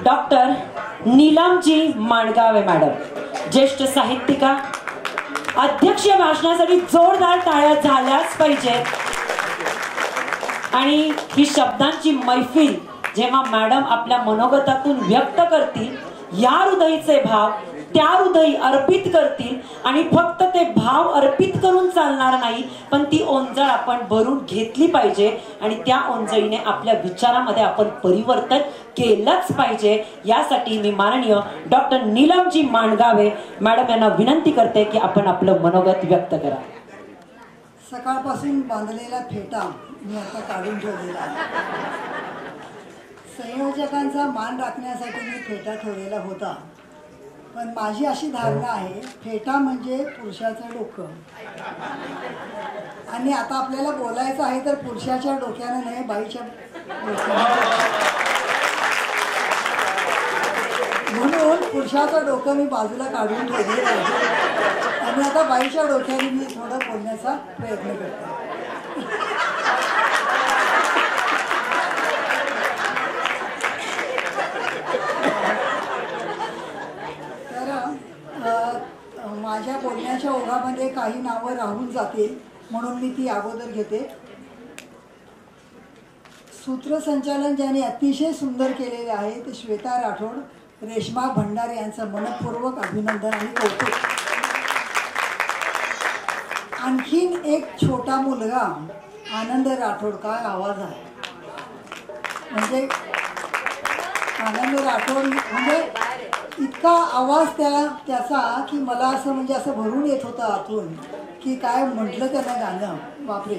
Doctor नीलमजी Mangave madam, ज्येष्ठ साहित्यिका. अध्यक्ष भाषणासाठी जोरदार टाळ्या झाल्याच पाहिजेत. आणि ही शब्दांची मैफिल जेव्हा मॅडम आपल्या मनोगतातून व्यक्त करतील, या हृदयीचे भाव त्या हृदयी अर्पित करतील. आणि फक्त ते भाव अर्पित करून चालणार नाही, पण ती ओंजळ आपण भरून घेतली पाहिजे आणि त्या ओंजळीने आपल्या विचारामध्ये आपण परिवर्तन केलंच पाहिजे. यासाठी मी माननीय डॉक्टर नीलमजी माणगावे मॅडम यांना विनंती करते की आपण आपलं मनोगत व्यक्त करा. सकाळपासून बांधलेला फेटा मी आता काढून ठेवलेला आहे. संयोजकांचा मान राखण्यासाठी मी फेटा ठेवलेला होता, पण माझी अशी धारणा आहे फेटा म्हणजे पुरुषाचं डोकं, आणि आता आपल्याला बोलायचं आहे तर पुरुषाच्या डोक्यानं नाही, बाईच्या डोक्यानं. म्हणून पुरुषाचं डोकं मी बाजूला काढून ठेवलेलं आहे आणि आता बाईच्या डोक्याने मी थोडं बोलण्याचा प्रयत्न करते. माझ्या बोलण्याच्या ओघामध्ये काही नावं राहून जातील म्हणून मी ती अगोदर घेते. सूत्रसंचालन ज्याने अतिशय सुंदर केलेले आहे ते श्वेता राठोड, रेश्मा भंडारे यांचं मनपूर्वक अभिनंदन आणि कौतुक. आणखीन एक छोटा मुलगा आनंद राठोड, काय आवाज आहे, म्हणजे आनंद राठोड म्हणजे इतका आवाज त्याचा की मला असं म्हणजे असं भरून येत होतं आतून की काय म्हटलं त्यानं गाणं, बापरे.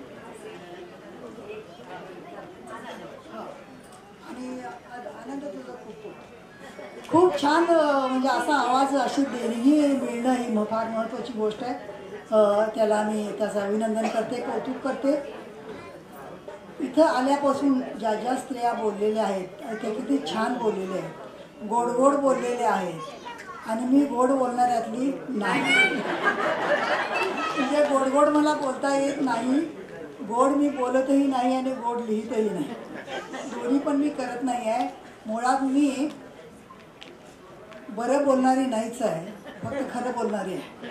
आणि आनंद तुझा खूप खूप छान, म्हणजे असा आवाज, अशी देणगी मिळणं ही फार महत्त्वाची गोष्ट आहे. त्याला मी त्याचं अभिनंदन करते, कौतुक करते. इथं आल्यापासून ज्या ज्या स्त्रिया बोललेल्या आहेत त्या किती छान बोललेल्या आहेत, गोड गोड बोललेले आहेत. आणि मी गोड बोलणाऱ्यातली नाही, म्हणजे गोड गोड मला बोलता येत नाही, गोड मी बोलतही नाही आणि गोड लिहितही नाही, दोन्ही पण मी करत नाही आहे. मुळात मी बरं बोलणारी नाहीच आहे, फक्त खरं बोलणारी आहे.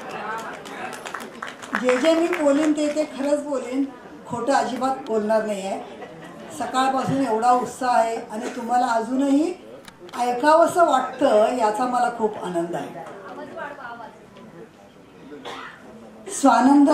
जे जे मी बोलेन ते खरंच बोलेन, खोटं अजिबात बोलणार नाही आहे. सकाळपासून एवढा उत्साह आहे आणि तुम्हाला अजूनही ऐकावंसं वाटतं याचा मला खूप आनंद आहे. स्वानंद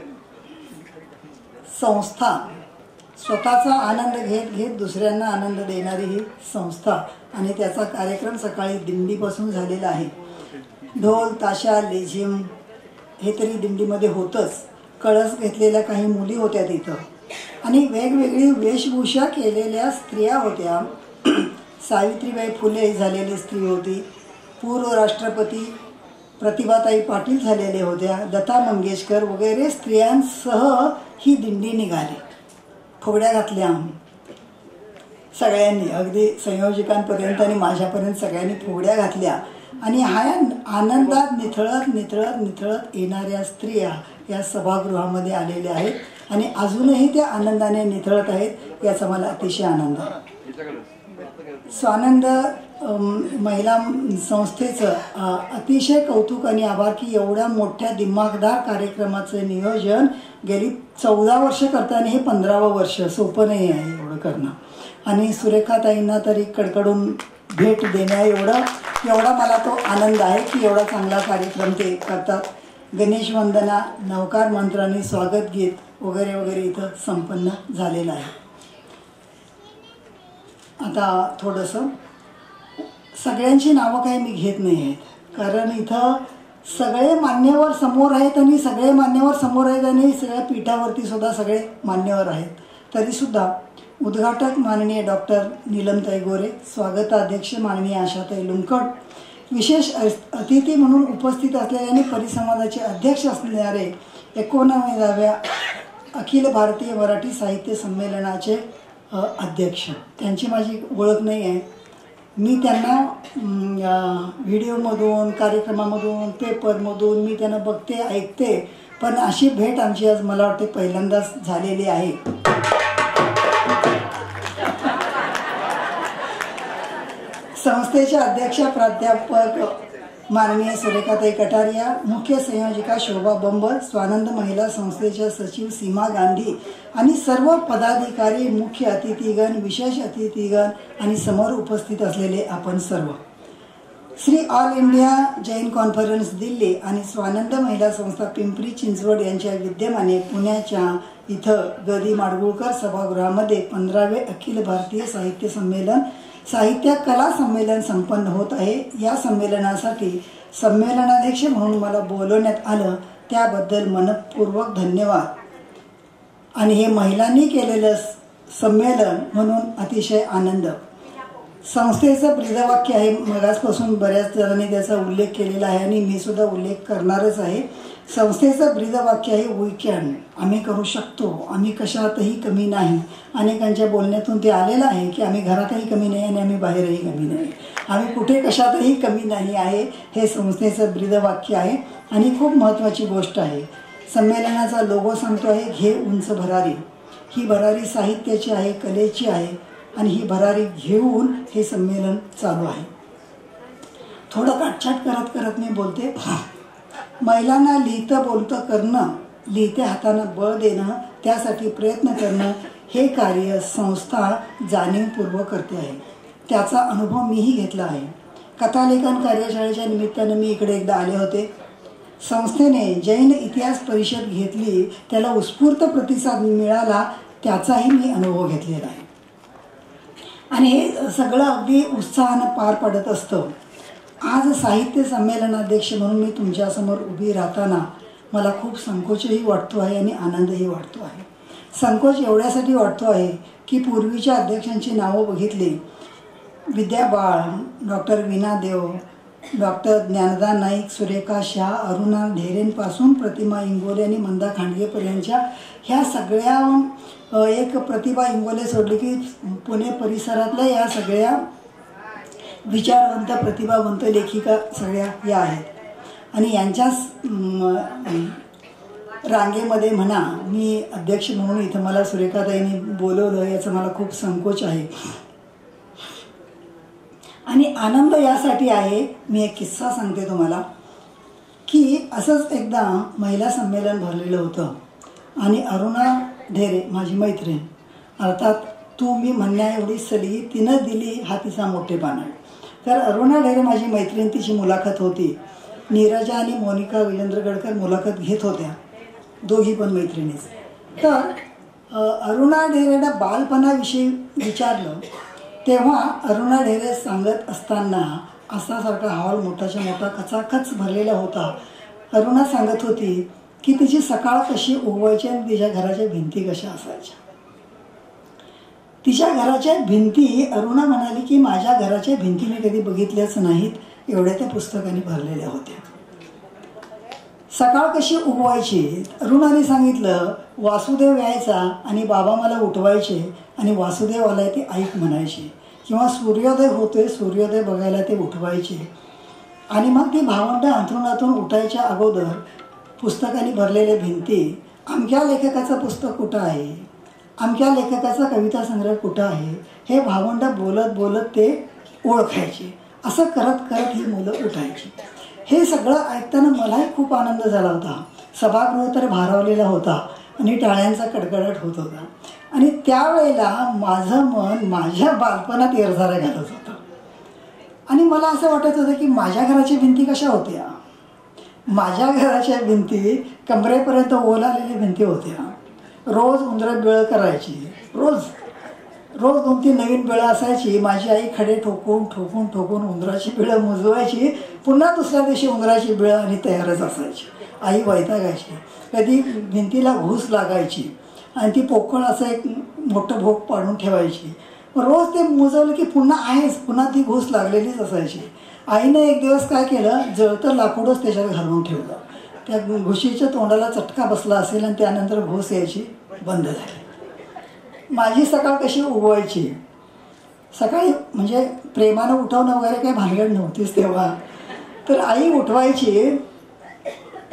संस्था स्वतःचा आनंद घेत घेत दुसऱ्यांना आनंद देणारी ही संस्था, आणि त्याचा कार्यक्रम सकाळी दिंडीपासून झालेला आहे. ढोल ताशा लेझिम हे तरी दिंडीमध्ये होतंच. कळस घेतलेल्या काही मुली होत्या तिथं आणि वेगवेगळी वेशभूषा केलेल्या स्त्रिया होत्या. सावित्रीबाई फुले झालेली स्त्री होती, पूर्व राष्ट्रपती प्रतिभाताई पाटील झालेल्या होत्या, लता मंगेशकर वगैरे स्त्रियांसह ही दिंडी निघाली. फुगड्या घातल्या सगळ्यांनी, अगदी संयोजकांपर्यंत आणि माझ्यापर्यंत सगळ्यांनी फुगड्या घातल्या. आणि ह्या आनंदात निथळत निथळत निथळत येणाऱ्या स्त्रिया या सभागृहामध्ये आलेल्या आहेत आणि अजूनही त्या आनंदाने निथळत आहेत, याचा मला अतिशय आनंद आहे. स्वानंद महिला संस्थेचं अतिशय कौतुक आणि आभार की एवढ्या मोठ्या दिमागदार कार्यक्रमाचं नियोजन गेली 14 वर्ष करताना हे 15वं वर्ष, सोपं नाही आहे एवढं करणं. आणि सुरेखाताईंना तरी कडकडून भेट देण्या एवढा मला तो आनंद आहे की एवढा चांगला कार्यक्रम ते करतात. गणेश वंदना, नवकार मंत्रांनी स्वागत गीत वगैरे वगैरे इथं संपन्न झालेलं आहे. आता थोडंसं सगळ्यांची नावं काही मी घेत नाही आहेत, कारण इथं सगळे मान्यवर समोर आहेत आणि सगळे मान्यवर समोर आहेत आणि सगळ्या पीठावरती सुद्धा सगळे मान्यवर आहेत. तरीसुद्धा उद्घाटक माननीय डॉक्टर नीलमताई गोरे, स्वागताध्यक्ष माननीय आशाताई लुंकड, विशेष अतिथी म्हणून उपस्थित असलेले आणि परिसंवादाचे अध्यक्ष असणारे 89व्या अखिल भारतीय मराठी साहित्य संमेलनाचे अध्यक्ष, त्यांची माझी ओळख नाही आहे. मी त्यांना व्हिडिओमधून, कार्यक्रमामधून, पेपरमधून मी त्यांना बघते, ऐकते, पण अशी भेट आमची आज मला वाटते पहिल्यांदाच झालेली आहे. संस्थेच्या अध्यक्षा प्राध्यापक माननीय सुरेखाताई कटारिया, मुख्य संयोजिका शोभा बंबर, स्वानंद महिला संस्थेच्या सचिव सीमा गांधी आणि सर्व पदाधिकारी, मुख्य अतिथीगण, विशेष अतिथीगण आणि समोर उपस्थित असलेले आपण सर्व, Shri all India Jain conference Delhi आणि स्वानंद महिला संस्था पिंपरी चिंचवड यांच्या विद्यमाने पुण्याच्या इथं गदी माडगुळकर सभागृहामध्ये 15वे अखिल भारतीय साहित्य संमेलन साहित्य कला संमेलन संपन्न होत आहे। या संमेलनासाठी संमेलनाध्यक्ष म्हणून मला बोलवण्यात आलं त्याबद्दल मनपूर्वक धन्यवाद। आणि हे महिलांनी केलेलं संमेलन म्हणून अतिशय आनंद। संस्थेचं ब्रीदवाक्य आहे, मगासपासून बऱ्याच जणांनी त्याचा उल्लेख केलेला आहे आणि मी सुद्धा उल्लेख करणारच आहे। संस्थेचं ब्रीदवाक्य आहे वी कॅन, आम्ही करू शकतो, आम्ही कशातही कमी नाही। अनेकांच्या बोलण्यातून ते आलेलं आहे की आम्ही घरातही कमी नाही आणि आम्ही बाहेरही कमी नाही, आम्ही कुठे कशातही कमी नाही आहे, हे संस्थेचं ब्रीदवाक्य आहे। आणि खूप महत्त्वाची गोष्ट आहे, संमेलनाचा लोगो सांगतो आहे घे उंच भरारी। ही भरारी साहित्याची आहे, कलेची आहे आणि ही भरारी घेऊन हे संमेलन चालू आहे। थोडं काटछाट करत मी बोलते। महिलांना लिहितं बोलतं करणं, लिहित्या हातानं बळ देणं, त्यासाठी प्रयत्न करणं हे कार्य संस्था जाणीवपूर्वक करते आहे। त्याचा अनुभव मीही घेतला आहे। कथालेखन कार्यशाळेच्या निमित्तानं मी इकडे एकदा आले होते। संस्थेने जैन इतिहास परिषद घेतली, त्याला उत्स्फूर्त प्रतिसाद मिळाला, त्याचाही मी अनुभव घेतलेला आहे। आणि हे सगळं अगदी उत्साहानं पार पडत असतं। आज साहित्य संमेलनाध्यक्ष म्हणून मी तुमच्यासमोर उभी राहताना मला खूप संकोचही वाटतो आहे आणि आनंदही वाटतो आहे। संकोच एवढ्यासाठी वाटतो आहे की पूर्वीच्या अध्यक्षांची नावं बघितली, विद्या बाळ, डॉक्टर वीणा देव, डॉक्टर ज्ञानदा नाईक, सुरेखा शाह, अरुणा ढेरेंपासून प्रतिमा इंगोले आणि मंदा खांडगेपर्यंतच्या ह्या सगळ्या, एक प्रतिभा इंगोले सोडली की पुणे परिसरातल्या या सगळ्या विचारवंत प्रतिभावंत लेखिका सगळ्या या आहेत। आणि यांच्याच रांगेमध्ये म्हणा मी अध्यक्ष म्हणून इथं मला सुरेखाताईंनी बोलवलं, याचा मला खूप संकोच आहे आणि आनंद यासाठी आहे। मी एक किस्सा सांगते तुम्हाला की असंच एकदा महिला संमेलन भरलेलं होतं आणि अरुणा ढेरे माझी मैत्रीण, अर्थात तू मी म्हणण्या एवढी सली तिनं दिली हा तिचा मोठेपणा आहे। तर अरुणा ढेरे माझी मैत्रीण, तिची मुलाखत होती। नीरजा आणि मोनिका विजेंद्रगडकर मुलाखत घेत होत्या, दोघी पण मैत्रिणीच। तर अरुणा ढेरेला बालपणाविषयी विचारलं तेव्हा अरुणा ढेरे सांगत असताना असासारखा हॉल मोठाच्या मोठा खचाखच भरलेला होता। अरुणा सांगत होती की तिची सकाळ कशी उगवायची आणि तिच्या घराच्या भिंती कशा असायच्या। तिच्या घराच्या भिंती, अरुणा म्हणाली की माझ्या घराच्या भिंती मी कधी बघितल्याच नाहीत, एवढ्या त्या पुस्तकांनी भरलेल्या होत्या। सकाळ कशी उगवायची, अरुणाने सांगितलं वासुदेव यायचा आणि बाबा मला उठवायचे आणि वासुदेव आलाय ते ऐक म्हणायचे, किंवा सूर्योदय होतोय सूर्योदय बघायला ते उठवायचे। आणि मग ती भावंड अंथरुणातून उठायच्या अगोदर पुस्तकांनी भरलेल्या भिंती, अमक्या लेखकाचं पुस्तक कुठं आहे, अमक्या लेखकाचा कविता संग्रह कुठं आहे, हे भावंड बोलत बोलत ते ओळखायचे। असं करत करत ही मुलं उठायची। हे सगळं ऐकताना मलाही खूप आनंद झाला होता। सभागृह तर भारावलेला होता आणि टाळ्यांचा कडकडाट होत होता आणि त्यावेळेला माझं मन माझ्या बालपणात येरझाऱ्या घालत होतं आणि मला असं वाटत होतं की माझ्या घराच्या भिंती कशा होत्या। माझ्या घराच्या भिंती कमरेपर्यंत ओल आलेल्या भिंती होत्या। रोज उंदरं बिळं करायची, रोज 2-3 नवीन बिळं असायची। माझी आई खडे ठोकून ठोकून ठोकून उंदराची बिळं मुजवायची, पुन्हा दुसऱ्या दिवशी उंदराची बिळं आणि तयारच असायची। आई वैतागायची, कधी भिंतीला घूस लागायची आणि ती पोकळ असं एक मोठं भोग पाडून ठेवायची। रोज ते मुजवलं की पुन्हा आहेच, पुन्हा ती घूस लागलेलीच असायची। आईनं एक दिवस काय केलं, जळतं लाकूडच त्याच्यात घालून ठेवलं, त्या घुशीच्या तोंडाला चटका बसला असेल आणि त्यानंतर घूस यायची बंद झाली। माझी सकाळ कशी उगवायची, सकाळी म्हणजे प्रेमानं उठवणं वगैरे काही भानगड नव्हतीच तेव्हा। तर आई उठवायची,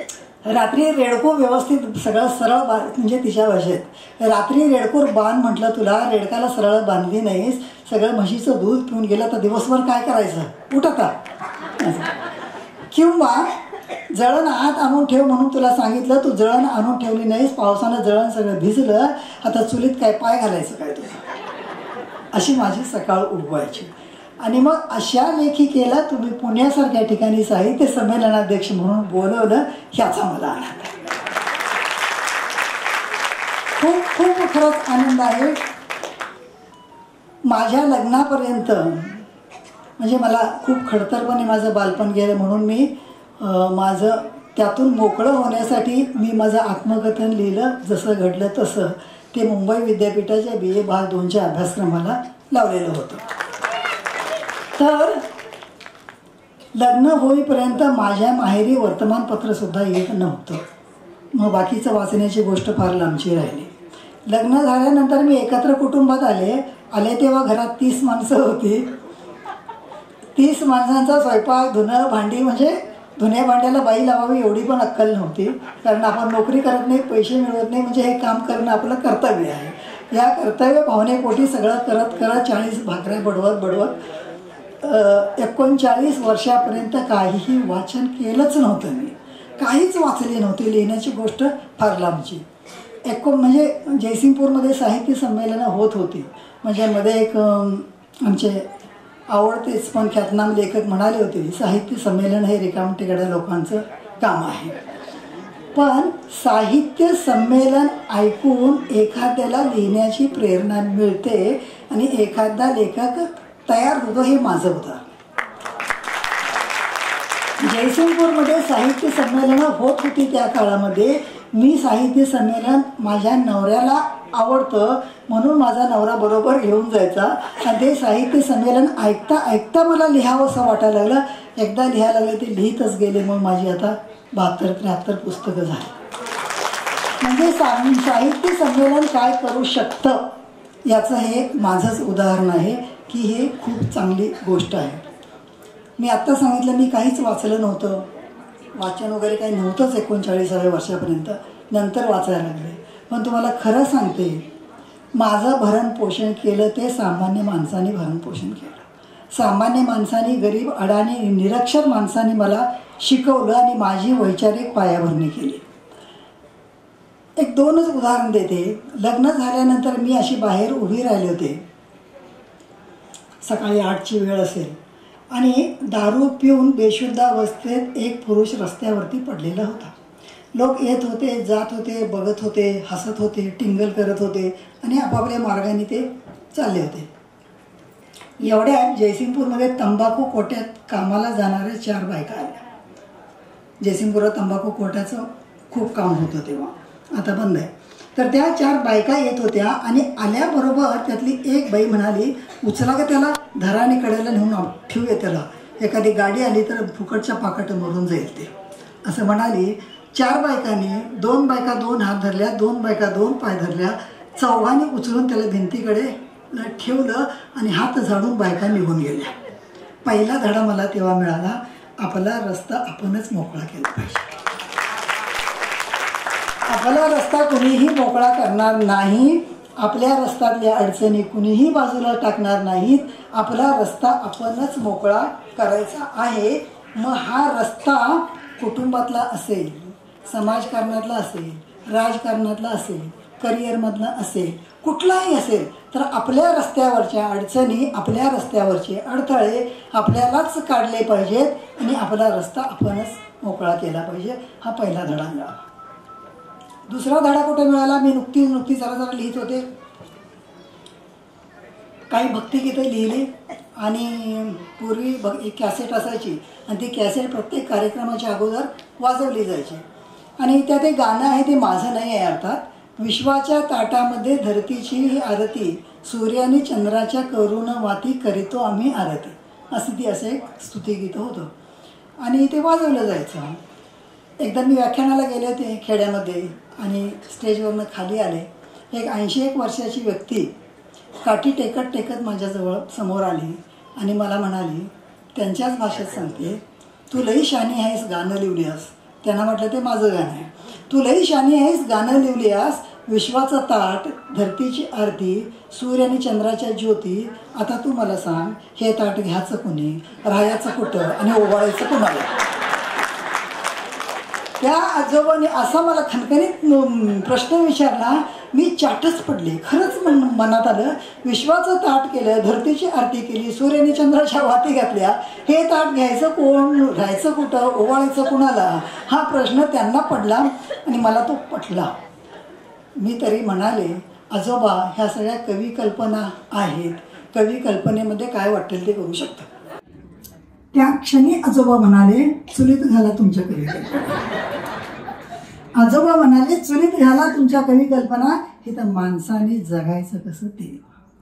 रात्री रेडको व्यवस्थित सगळं सरळ म्हणजे तिच्या भाषेत रात्री रेडकोर बांध म्हटलं, तुला रेडकाला सरळ बांधली नाहीस, सगळं म्हशीचं दूध पिऊन गेलं तर दिवसभर काय करायचं, उठ आता. किंवा जळण आत आणून ठेव म्हणून तुला सांगितलं, तू जळण आणून ठेवली नाहीस, पावसानं जळण सगळं भिजलं, आता चुलीत काय पाय घालायचं काय तुझं. अशी माझी सकाळ उगवायची. आणि मग अशा लेखिकेला तुम्ही पुण्यासारख्या ठिकाणी साहित्य संमेलनाध्यक्ष म्हणून बोलवलं, ह्याचा मला आनंद आहे. खूप खूप खरंच आनंद आहे. माझ्या लग्नापर्यंत म्हणजे मला खूप खडतरपणे माझं बालपण गेलं, म्हणून मी माझं त्यातून मोकळं होण्यासाठी मी माझं आत्मकथन लिहिलं, जसं घडलं तसं. ते मुंबई विद्यापीठाच्या BA भाग 2च्या अभ्यासक्रमाला लावलेलं होतं. तर लग्न होईपर्यंत माझ्या माहेरी वर्तमानपत्रसुद्धा येत नव्हतं. मग बाकीचं वाचण्याची गोष्ट फार लांबची राहिली. लग्न झाल्यानंतर मी एकत्र कुटुंबात आले तेव्हा घरात 30 माणसं होती. 30 माणसांचा स्वयंपाक, धुणं, भांडी, म्हणजे धुण्या भांड्याला बाई लावावी एवढी पण अक्कल नव्हती. कारण आपण नोकरी करत नाही, पैसे मिळवत नाही, म्हणजे हे काम करणं आपलं कर्तव्य आहे. या कर्तव्य भावनेपोटी सगळं करत 40 भाकऱ्या बडवत 39 वर्षापर्यंत काहीही वाचन केलंच नव्हतं. मी काहीच वाचले नव्हते. लिहिण्याची गोष्ट फार लांबची. म्हणजे जयसिंगपूरमध्ये साहित्य संमेलनं होत होती. म्हणजे मध्ये एक आमचे आवडतेच पण ख्यातनाम लेखक म्हणाले होते, साहित्य संमेलन हे रिकामटेकड्या लोकांचं काम आहे. पण साहित्य संमेलन ऐकून एखाद्याला लिहिण्याची प्रेरणा मिळते आणि एखादा लेखक तयार होतो, हे माझं होतं. जयसिंगपूरमध्ये साहित्य संमेलनं होत होती त्या काळामध्ये. मी साहित्य संमेलन माझ्या नवऱ्याला आवडतं म्हणून माझा नवरा बरोबर घेऊन जायचा आणि ते साहित्य संमेलन ऐकता ऐकता मला लिहावं असं वाटायला लागलं. एकदा लिहायला लागलं ते लिहितच गेले. मग माझी आता 72-73 पुस्तकं झाली. म्हणजे साहित्य संमेलन काय करू शकतं याचं हे माझंच उदाहरण आहे की हे खूप चांगली गोष्ट आहे. मी आत्ता सांगितलं मी काहीच वाचलं नव्हतं, वाचन वगैरे काही नव्हतंच 39व्या वर्षापर्यंत. नंतर वाचायला लागले. पण तुम्हाला खरं सांगते, माझं भरणपोषण केलं ते सामान्य माणसाने भरणपोषण केलं. सामान्य माणसाने, गरीब, अडाणी, निरक्षर माणसाने मला शिकवलं आणि माझी वैचारिक पायाभरणी केली. एक 2च उदाहरण देते. लग्न झाल्यानंतर मी अशी बाहेर उभी राहिले होते. सकाळी 8ची वेळ असेल आणि दारू पिऊन बेशुद्ध अवस्थेत एक पुरुष रस्त्यावरती पडलेला होता. लोक येत होते, जात होते, बघत होते, हसत होते, टिंगल करत होते आणि आपापल्या मार्गाने ते चालले होते. एवढ्या जयसिंगपूरमध्ये तंबाखू कोट्यात कामाला जाणाऱ्या 4 बायका आल्या. जयसिंगपुरात तंबाखू कोट्याचं खूप काम होतं तेव्हा, आता बंद आहे. तर त्या 4 बायका येत होत्या आणि आल्याबरोबर त्यातली एक बाई म्हणाली, उचला का त्याला, धराने कडेला नेऊन ठेवूया त्याला, एखादी गाडी आली तर फुकटच्या पाकट मरून जाईल ते, असं म्हणाली. 4 बायकांनी, 2 बायका 2 हात धरल्या, 2 बायका 2 पाय धरल्या, चौघांनी उचलून त्याला भिंतीकडे ठेवलं आणि हात झाडून बायका निघून गेल्या. पहिला धडा मला तेव्हा मिळाला, आपला रस्ता आपणच मोकळा केला पाहिजे. आपला रस्ता कुणीही मोकळा करणार नाही. आपल्या रस्त्यातल्या अडचणी कुणीही बाजूला टाकणार नाहीत. आपला रस्ता आपणच मोकळा करायचा आहे. मग हा रस्ता कुटुंबातला असेल, समाजकारणातला असेल, राजकारणातला असेल, करिअरमधला असेल, कुठलाही असेल, तर आपल्या रस्त्यावरच्या अडचणी, आपल्या रस्त्यावरचे अडथळे आपल्यालाच काढले पाहिजेत आणि आपला रस्ता आपणच मोकळा केला पाहिजे. हा पहिला धडा मिळाला. दुसरा धडा कुठे मिळाला? मी नुकतीच जरा लिहित होते. काही भक्तिगीतं लिहिली आणि पूर्वी एक कॅसेट असायची आणि ती कॅसेट प्रत्येक कार्यक्रमाच्या अगोदर वाजवली जायची आणि त्यात एक गाणं आहे, ते माझं नाही आहे अर्थात. विश्वाच्या ताटामध्ये धरतीची ही आरती, सूर्याने चंद्राच्या करुण वाती करीतो आम्ही आरती, असं एक स्तुतिगीतं होतं आणि ते वाजवलं जायचं. एकदा मी व्याख्यानाला गेले होते खेड्यामध्ये आणि स्टेजवरनं खाली आले. एक 81 वर्षाची व्यक्ती काठी टेकत टेकत माझ्याजवळ समोर आली आणि मला म्हणाली, त्यांच्याच भाषेत सांगते, तू लई शानी आहेस, गाणं लिहिलीस, त्यांना म्हटलं ते माझं गाणं आहे. तू लई शानी आहेस, गाणं लिवलीस, विश्वाचं ताट, धरतीची आरती, सूर्य आणि चंद्राच्या ज्योती. आता तू मला सांग, हे ताट घ्यायचं कोणी, राहायचं कुठं आणि ओवाळायचं कोणाला? त्या आजोबाने असा मला खणखणीत प्रश्न विचारला, मी चाटच पडले. खरंच मनात आलं, विश्वाचं ताट केलं, धरतीची आरती केली, सूर्य आणि चंद्राच्या वाती घातल्या, हे ताट घ्यायचं कोण, राहायचं कुठं, ओवाळायचं कुणाला? हा प्रश्न त्यांना पडला आणि मला तो पटला. मी तरी म्हणाले, आजोबा ह्या सगळ्या कवी कल्पना आहेत, कवी कल्पनेमध्ये काय वाटेल ते करू शकतात. त्या क्षणी आजोबा म्हणाले, चुलीत घाला तुमच्या कवी कल्पना. आजोबा म्हणाले, चुलीत घाला तुमच्या कवी कल्पना, हे तर माणसाने जगायचं कसं ते.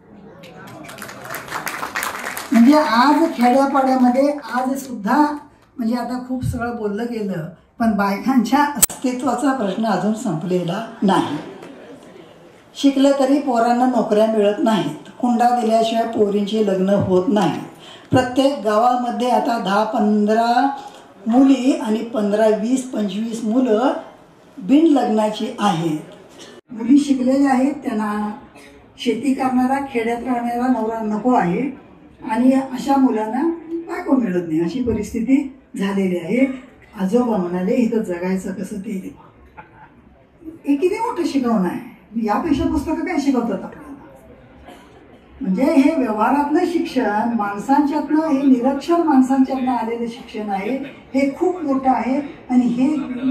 म्हणजे आज खेड्यापाड्यामध्ये आज सुद्धा म्हणजे आता खूप सगळं बोललं गेलं, पण बायकांच्या अस्तित्वाचा प्रश्न अजून संपलेला नाही. शिकलं तरी पोरांना नोकऱ्या मिळत नाहीत, हुंडा दिल्याशिवाय पोरींची लग्न होत नाही. प्रत्येक गावामध्ये आता 10-15 मुली आणि 15-20-25 मुलं बिन लग्नाची आहेत. मुली शिकलेल्या आहेत, त्यांना शेती करणारा खेड्यात राहणारा नवरा नको आहे आणि अशा मुलांना बायको मिळत नाही, अशी परिस्थिती झालेली आहे. आजोबा म्हणाले, इथं जगायचं कसं ते. हे किती मोठं शिकवणं आहे. यापेक्षा पुस्तकं काय शिकवतात आपल्याला. म्हणजे हे व्यवहारातलं शिक्षण, माणसांच्यातनं, हे निरक्षर माणसांच्यातनं आलेलं शिक्षण आहे, हे खूप मोठं आहे. आणि हे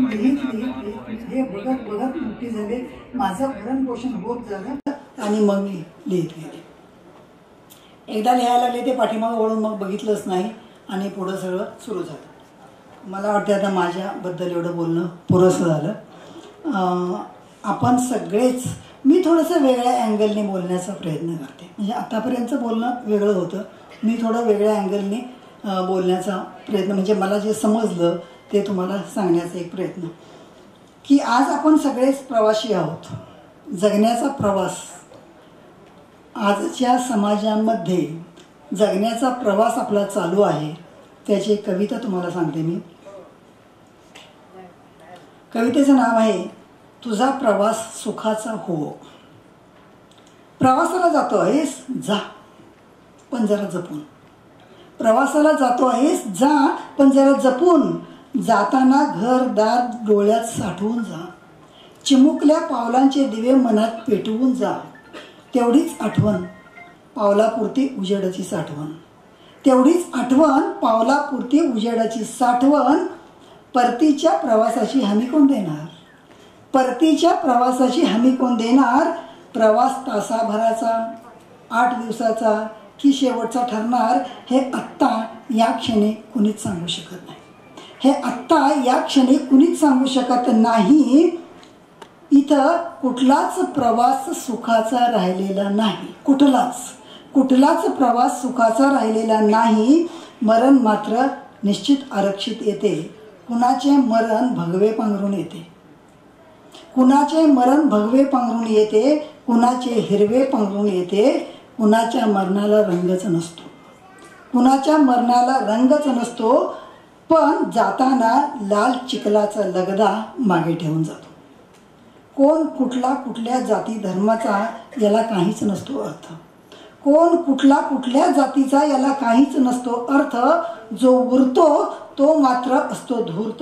बघत बघत मोठी झाले, माझं भरण पोषण होत झालं आणि मग मी लिहित गेले. एकदा लिहायला लागले ते पाठीमागं वळून मग बघितलंच नाही आणि पुढं सगळं सुरू झालं. मला वाटतं आता माझ्याबद्दल एवढं बोलणं पुरेसं झालं. आपण सगळेच, मी थोडंसं वेगळ्या अँगलने बोलण्याचा प्रयत्न करते. म्हणजे आतापर्यंतचं बोलणं वेगळं होतं, मी थोडं वेगळ्या अँगलने बोलण्याचा प्रयत्न, म्हणजे मला जे समजलं ते तुम्हाला सांगण्याचा एक प्रयत्न. की आज आपण सगळेच प्रवासी आहोत. जगण्याचा प्रवास, आजच्या समाजामध्ये जगण्याचा प्रवास आपला चालू आहे. त्याची एक कविता तुम्हाला सांगते मी. कवितेचं नाव आहे, तुझा प्रवास सुखाचा हो. प्रवासाला जातो आहेस, जा पण जरा जपून. प्रवासाला जातो आहेस, जा पण जरा जपून. जाताना घरदार डोळ्यात साठवून जा. चिमुकल्या पावलांचे दिवे मनात पेटवून जा. तेवढीच आठवण पावलापुरती उजेडाची साठवण. तेवढीच आठवण पावलापुरती उजेडाची साठवण. परतीच्या प्रवासाची हमी कोण देणार? परतीच्या प्रवासाची हमी कोण देणार? प्रवास तासाभराचा, 8 दिवसाचा की शेवटचा ठरणार, हे आत्ता या क्षणी कुणीच सांगू शकत नाही. हे आत्ता या क्षणी कुणीच सांगू शकत नाही. इथं कुठलाच प्रवास सुखाचा राहिलेला नाही. कुठलाच प्रवास सुखाचा राहिलेला नाही. मरण मात्र निश्चित आरक्षित येते. कुणाचे मरण भगवे पांघरून येते, कुणाचे मरण भगवे पांघरून येते, कुणाचे हिरवे पांघरून येते. कुणाच्या मरणाला रंगच नसतो, कुणाच्या मरणाला रंगच नसतो. पण जाताना लाल चिखलाचा लगदा मागे ठेवून जातो. कोण कुठल्या जाती धर्माचा याला काहीच नसतो अर्थ. कोण कुठल्या जातीचा याला काहीच नसतो अर्थ. जो उरतो तो मात्र असतो धूर्त.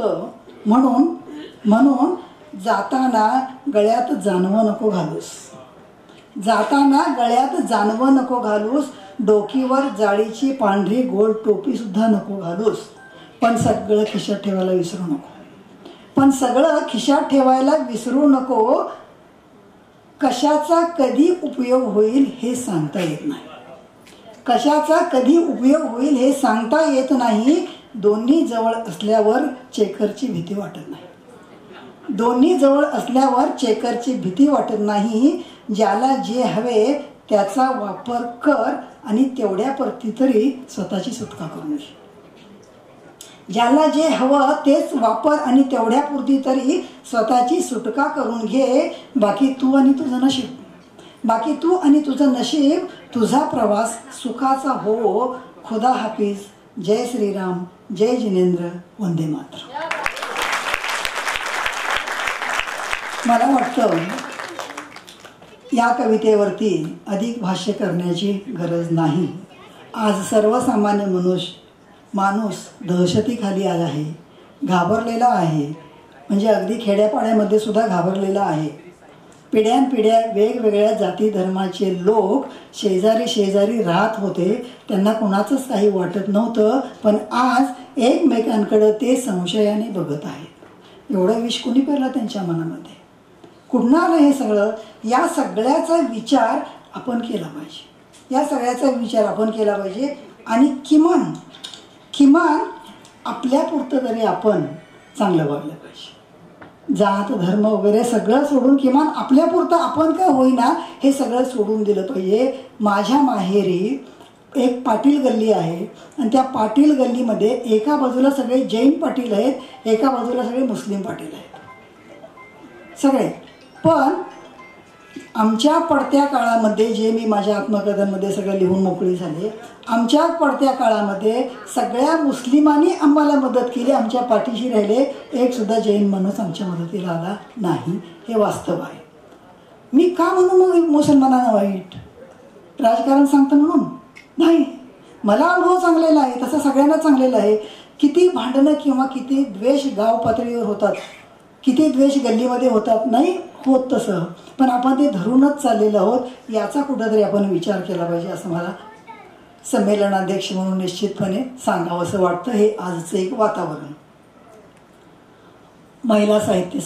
म्हणून जाताना गळ्यात जानवं नको घालूस. जाताना गळ्यात जानवं नको घालूस. डोकीवर जाळीची पांढरी गोल टोपी सुद्धा नको घालूस. पण सगळं खिशात ठेवायला विसरू नको. पण सगळं खिशात ठेवायला विसरू नको. कशाचा कधी उपयोग होईल हे सांगता येत नाही. कशाचा कधी उपयोग होईल हे सांगता येत नाही. दोन्ही जवळ असल्यावर चेकरची भीती वाटत नाही. दोन्ही जवळ असल्यावर चेकरची भीती वाटत नाही. ज्याला जे हवे त्याचा वापर कर आणि तेवढ्यापुरती तरी स्वतःची सुटका करून घे. ज्याला जे हवं तेच वापर आणि तेवढ्यापुरती तरी स्वतःची सुटका करून घे. बाकी तू आणि तुझं नशीब. बाकी तू आणि तुझं नशीब. तुझा प्रवास सुखाचा हो. खुदा हाफिज. जय श्रीराम. जय जिनेंद्र. वंदे मातरम. मला वाटतं या कवितेवरती अधिक भाष्य करण्याची गरज नाही. आज सर्वसामान्य माणूस दहशतीखाली आला आहे, घाबरलेला आहे. म्हणजे अगदी खेड्यापाड्यामध्ये सुद्धा घाबरलेला आहे. पिढ्यानपिढ्या वेगवेगळ्या जाती धर्माचे लोक शेजारी राहत होते. त्यांना कोणाचंच काही वाटत नव्हतं, पण आज एकमेकांकडे ते संशयाने बघत आहेत. एवढं विष कुणी पेरलं त्यांच्या मनामध्ये? कुठनं आलं हे सगळं? या सगळ्याचा विचार आपण केला पाहिजे. या सगळ्याचा विचार आपण केला पाहिजे आणि किमान आपल्यापुरतं तरी आपण चांगलं वागलं पाहिजे. जात धर्म वगैरे सगळं सोडून किमान आपल्यापुरतं आपण काय होईना हे सगळं सोडून दिलं पाहिजे. माझ्या माहेरी एक पाटील गल्ली आहे आणि त्या पाटील गल्लीमध्ये एका बाजूला सगळे जैन पाटील आहेत, एका बाजूला सगळे मुस्लिम पाटील आहेत सगळे. पण आमच्या पडत्या काळामध्ये, जे मी माझ्या आत्मकथांमध्ये सगळं लिहून मोकळी झाले, आमच्या पडत्या काळामध्ये सगळ्या मुस्लिमांनी आम्हाला मदत केली, आमच्या पाठीशी राहिले. एक सुद्धा जैन माणूस आमच्या मदतीला आला नाही. हे वास्तव आहे. मी का म्हणू मग मुसलमानांना वाईट? राजकारण सांगतं म्हणून नाही. मला अनुभव चांगलेला आहे, तसं सगळ्यांना चांगलेला आहे. किती भांडणं किंवा किती द्वेष गाव पातळीवर होतात, किती द्वेष गल्लीमध्ये होतात, नाही होत तसं, पण आपण ते धरूनच चाललेलो आहोत. याचा कुठंतरी आपण विचार केला पाहिजे असं मला संमेलनाध्यक्ष म्हणून निश्चितपणे सांगावं असं वाटतं. हे आजचं एक वातावरण. महिला साहित्य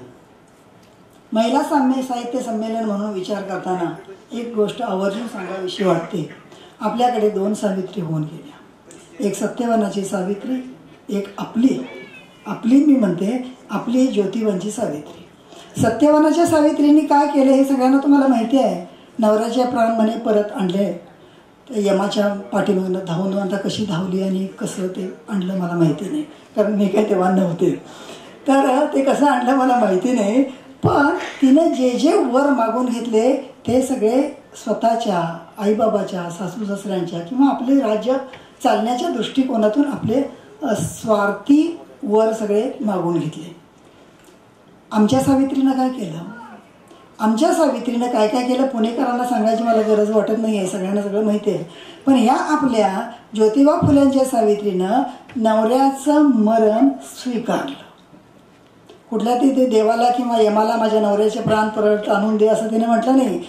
संमेलन म्हणून विचार करताना एक गोष्ट आवर्जून सांगावीशी वाटते. आपल्याकडे 2 सावित्री होऊन गेल्या. एक सत्यवानाची सावित्री, एक आपली मी म्हणते आपली ज्योतिबांची सावित्री. सत्यवानाच्या सावित्रीने काय केलं हे सगळ्यांना तुम्हाला माहिती आहे. नवऱ्याच्या प्राण म्हणे परत आणले. यमाच्या पाठीमागनं धावून आता कशी धावली आणि कसं ते आणलं मला माहिती नाही, कारण मी काही तेव्हा नव्हते. तर ते कसं आणलं मला माहिती नाही. पण तिनं जे वर मागून घेतले ते सगळे स्वतःच्या आईबाबाच्या, सासू सासऱ्यांच्या किंवा आपले राज्य चालण्याच्या दृष्टिकोनातून आपले स्वार्थी वर सगळे मागून घेतले. आमच्या सावित्रीनं काय केलं? आमच्या सावित्रीनं काय काय केलं पुणेकरांना सांगायची मला गरज वाटत नाही आहे, सगळ्यांना सगळं माहिती आहे. पण ह्या आपल्या ज्योतिबा फुल्यांच्या सावित्रीनं नवऱ्याचं मरण स्वीकारलं. कुठल्या ते देवाला किंवा यमाला माझ्या नवऱ्याचे प्राण परत आणून दे असं तिने म्हटलं नाही.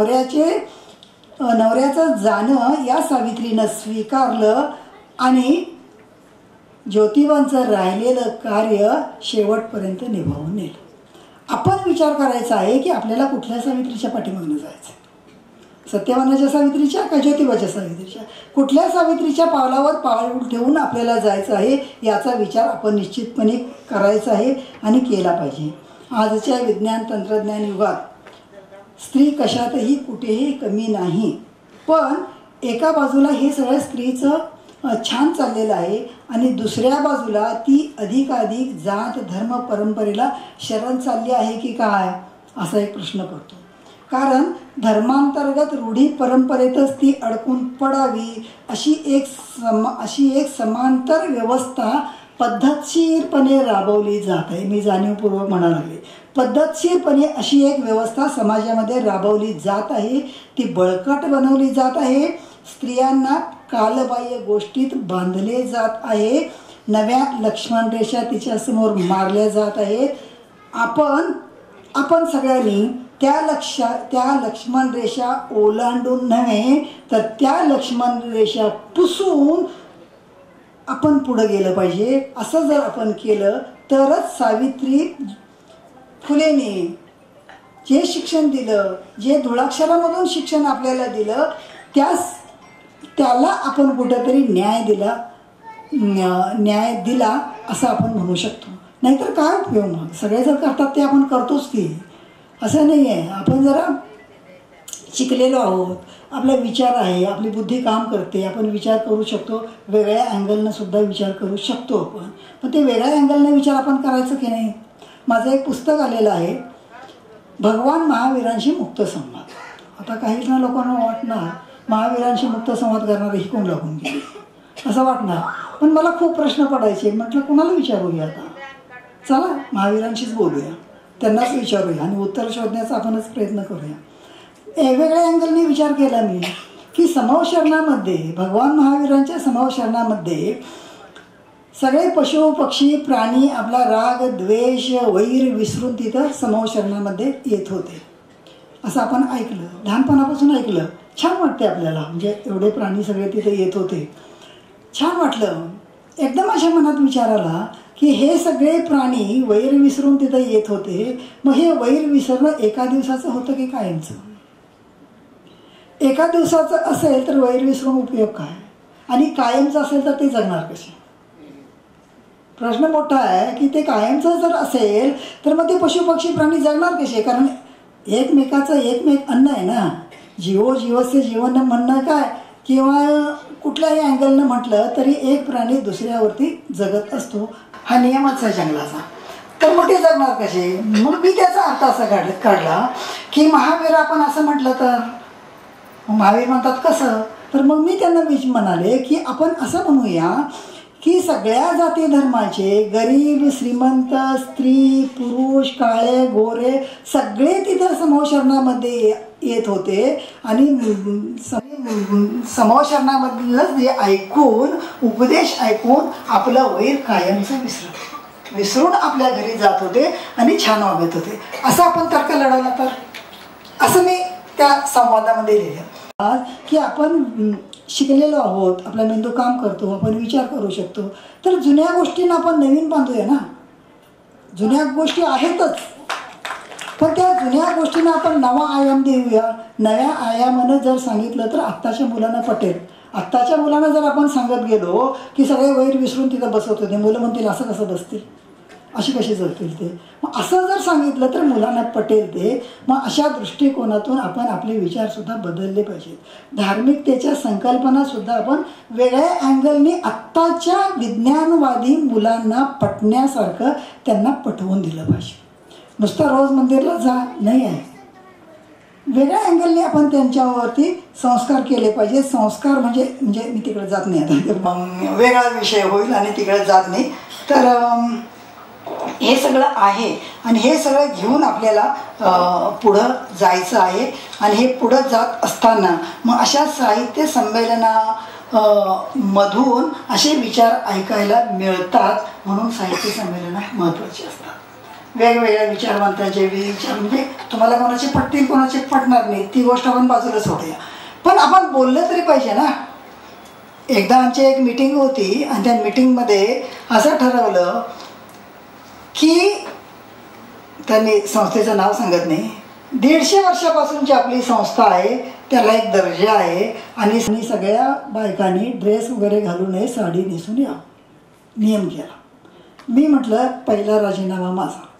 नवऱ्याचं जाणं या सावित्रीनं स्वीकारलं आणि ज्योतिबांचं राहिलेलं कार्य शेवटपर्यंत निभावून नेलं. आपण विचार करायचा आहे की आपल्याला कुठल्या सावित्रीच्या पाठीमागनं जायचं? सत्यवानाच्या सावित्रीच्या का ज्योतिबाच्या सावित्रीच्या? कुठल्या सावित्रीच्या पावलावर पाऊल ठेवून आपल्याला जायचं आहे याचा विचार आपण निश्चितपणे करायचा आहे आणि केला पाहिजे. आजच्या विज्ञान तंत्रज्ञान युगात स्त्री कशातही कुठेही कमी नाही. पण एका बाजूला हे सगळं स्त्रीचं छान चाललेलं आहे आणि दुसऱ्या बाजूला ती अधिकाधिक जात धर्म परंपरेला शरण चालली आहे की काय असा एक प्रश्न पडतो. कारण धर्मांतर्गत रूढी परंपरेतच ती अडकून पडावी अशी एक समांतर व्यवस्था पद्धतशीरपणे राबवली जात आहे. मी जाणीवपूर्वक म्हणायला लागले, पद्धतशीरपणे अशी एक व्यवस्था समाजामध्ये राबवली जात आहे. ती बळकट बनवली जात आहे. स्त्रियांना कालबाह्य गोष्टीत बांधले जात आहे. नव्या लक्ष्मण रेषा तिच्यासमोर मारल्या जात आहेत. आपण सगळ्यांनी त्या लक्ष्मण रेषा ओलांडून नव्हे तर त्या लक्ष्मण रेषा पुसून आपण पुढे गेलं पाहिजे. असं जर आपण केलं तरच सावित्री फुलेने जे शिक्षण दिलं, जे धुळाक्षरामधून शिक्षण आपल्याला दिलं, त्याला आपण कुठेतरी न्याय दिला असं आपण म्हणू शकतो. नाहीतर काय उपयोग? मग सगळे जर करतात ते आपण करतोच की, असं नाही आहे. आपण जरा शिकलेलो आहोत, आपला विचार आहे, आपली बुद्धी काम करते, आपण विचार करू शकतो. वेगळ्या अँगलनं सुद्धा विचार करू शकतो आपण. पण ते वेगळ्या अँगलनं विचार आपण करायचं की नाही? माझं एक पुस्तक आलेलं आहे, भगवान महावीरांशी मुक्त संवाद. आता काही जण लोकांना वाटणार महावीरांशी मुक्त संवाद करणारे ही कोण लागून गेली असं वाटणार. पण मला खूप प्रश्न पडायचे. म्हटलं कुणाला विचारूया? आता चला महावीरांशीच बोलूया. त्यांनाच विचारूया आणि उत्तर शोधण्याचा आपणच प्रयत्न करूया. वेगवेगळ्या अँगलने विचार केला मी की समवशरणामध्ये, भगवान महावीरांच्या समवशरणामध्ये सगळे पशु पक्षी प्राणी आपला राग द्वेष वैर विसरून तिथं समवशरणामध्ये येत होते. असं आपण ऐकलं, लहानपणापासून ऐकलं. छान वाटते आपल्याला, म्हणजे एवढे प्राणी सगळे तिथे येत होते, छान वाटलं. एकदम माझ्या मनात विचार आला की हे सगळे प्राणी वैर विसरून तिथं येत होते, मग हे वैर विसरणं एका दिवसाचं होतं की कायमचं? एका दिवसाचं असेल तर वैर विसरून उपयोग काय, आणि कायमचं असेल तर ते जगणार कसे? प्रश्न मोठा आहे की ते कायमचं जर असेल तर मग ते पशु पक्षी प्राणी जगणार कसे? कारण एकमेकाचं एकमेक अन्न आहे ना. जीवो जीवस्य जीवन म्हणणं काय किंवा कुठल्याही अँगलनं म्हटलं तरी एक प्राणी दुसऱ्यावरती जगत असतो, हा नियमच आहे जंगलाचा. तर मग ते जगणार कसे? मग मी त्याचा अर्थ असा काढला की महावीर आपण असं म्हटलं तर महावीर म्हणतात कसं, तर मग मी त्यांना म्हणाले की आपण असं म्हणूया की सगळ्या जाती धर्माचे गरीब श्रीमंत स्त्री पुरुष काळे गोरे सगळे तिथं समवशरणामध्ये येत होते आणि समवशरणामधलं जे ऐकून उपदेश ऐकून आपलं वैर कायमचं विसरून आपल्या घरी जात होते आणि छान वागत होते. असं आपण तर्क लढवला तर, असं मी त्या संवादामध्ये लिहिलं की आपण शिकलेलो आहोत, आपला मेंदू काम करतो, आपण विचार करू शकतो, तर जुन्या गोष्टींना आपण नवीन बांधूया ना. जुन्या गोष्टी आहेतच, पण त्या जुन्या गोष्टींना आपण नवा आयाम देऊया. नव्या आयामानं जर सांगितलं तर आत्ताच्या मुलांना पटेल. आत्ताच्या मुलांना जर आपण सांगत गेलो की सगळे वैर विसरून तिथं बसवत होते, मुलं म्हणतील असं कसं बसतील, अशी कशी जगतील ते. मग असं जर सांगितलं तर मुलांना पटेल ते. मग अशा दृष्टिकोनातून आपण आपले विचारसुद्धा बदलले पाहिजेत. धार्मिकतेच्या संकल्पनासुद्धा आपण वेगळ्या अँगलनी आत्ताच्या विज्ञानवादी मुलांना पटण्यासारखं त्यांना पटवून दिलं पाहिजे. नुसतं रोज मंदिरला जा नाही आहे, वेगळ्या अँगलने आपण त्यांच्यावरती संस्कार केले पाहिजे. संस्कार म्हणजे मी तिकडे जात नाही आता, वेगळा विषय होईल आणि तिकडे जात नाही. तर हे सगळं आहे आणि हे सगळं घेऊन आपल्याला पुढं जायचं आहे. आणि हे पुढं जात असताना मग अशा साहित्य संमेलनामधून असे विचार ऐकायला मिळतात, म्हणून साहित्य संमेलनं महत्त्वाची असतात. वेगवेगळ्या विचारवंतांचे विचार, म्हणजे तुम्हाला कोणाचे पटतील कोणाचे पटणार नाही ती गोष्ट आपण बाजूला सोडूया, पण आपण बोललं तरी पाहिजे ना. एकदा आमची एक मीटिंग होती आणि त्या मीटिंगमध्ये असं ठरवलं की त्यांनी संस्थेचं नाव सांगत नाही, 150 वर्षापासूनची आपली संस्था आहे, त्याला एक दर्जा आहे आणि सगळ्या बायकांनी ड्रेस वगैरे घालू नये, साडी नेसून या नियम केला. मी म्हटलं पहिला राजीनामा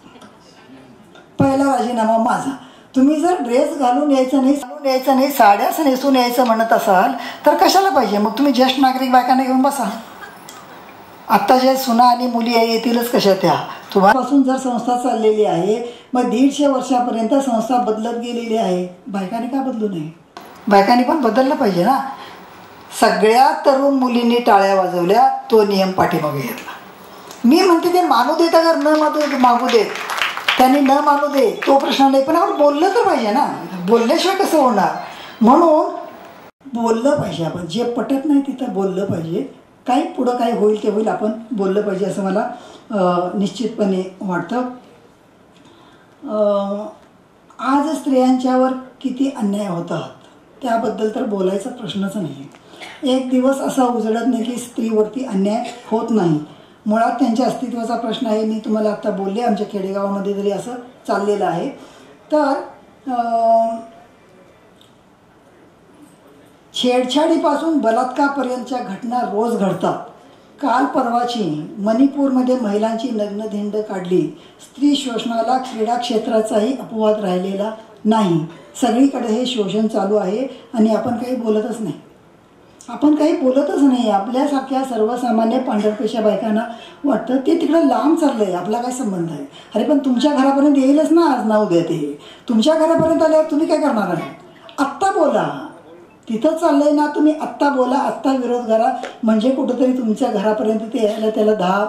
माझा. तुम्ही जर ड्रेस घालून यायचं नाही साड्याच नेसून यायचं म्हणत असाल तर कशाला पाहिजे? मग तुम्ही ज्येष्ठ नागरिक बायकांना घेऊन बसा. आत्ता जे सुना आणि मुली येतीलच कशा त्या. तुम्हापासून जर संस्था चाललेली आहे मग 150 वर्षापर्यंत संस्था बदलत गेलेली आहे, बायकांनी का बदलू नये? बायकांनी पण बदललं पाहिजे ना. सगळ्या तरुण मुलींनी टाळ्या वाजवल्या, तो नियम पाठीमागे घेतला. मी म्हणते ते मानू देत अगर न मागू देत, त्यांनी न मानू दे तो प्रश्न नाही, पण आपण बोललं तर पाहिजे ना. बोलल्याशिवाय कसं होणार? म्हणून बोललं पाहिजे. आपण जे पटत नाही तिथं बोललं पाहिजे. काही पुढं काय होईल ते होईल, आपण बोललं पाहिजे असं मला निश्चितपणे वाटतं. आज स्त्रियांच्यावर किती अन्याय होतात त्याबद्दल तर बोलायचा प्रश्नच नाही. एक दिवस असा उजळत नाही की स्त्रीवरती अन्याय होत नाही. मुळात त्यांच्या अस्तित्वाचा प्रश्न आहे. मी तुम्हाला आत्ता बोलले आमच्या खेडेगावामध्ये जरी असं चाललेलं आहे. तर छेडछाडीपासून बलात्कारापर्यंतच्या घटना रोज घडतात. काल परवाची मणिपूरमध्ये महिलांची नग्नधिंड काढली. स्त्री शोषणाला क्रीडा क्षेत्राचाही अपवाद राहिलेला नाही. सगळीकडे हे शोषण चालू आहे आणि आपण काही बोलतच नाही. आपल्यासारख्या सर्वसामान्य पांढरपेशा बायकांना वाटतं ते तिकडं लांब चाललं आहे, आपला काय संबंध आहे? अरे पण तुमच्या घरापर्यंत येईलच ना आज ना उद्या. ते तुमच्या घरापर्यंत आल्यावर तुम्ही काय करणार आहे? आत्ता बोला. तिथं चाललंय ना, तुम्ही आत्ता बोला, आत्ता विरोध करा, म्हणजे कुठंतरी तुमच्या घरापर्यंत ते यायला त्याला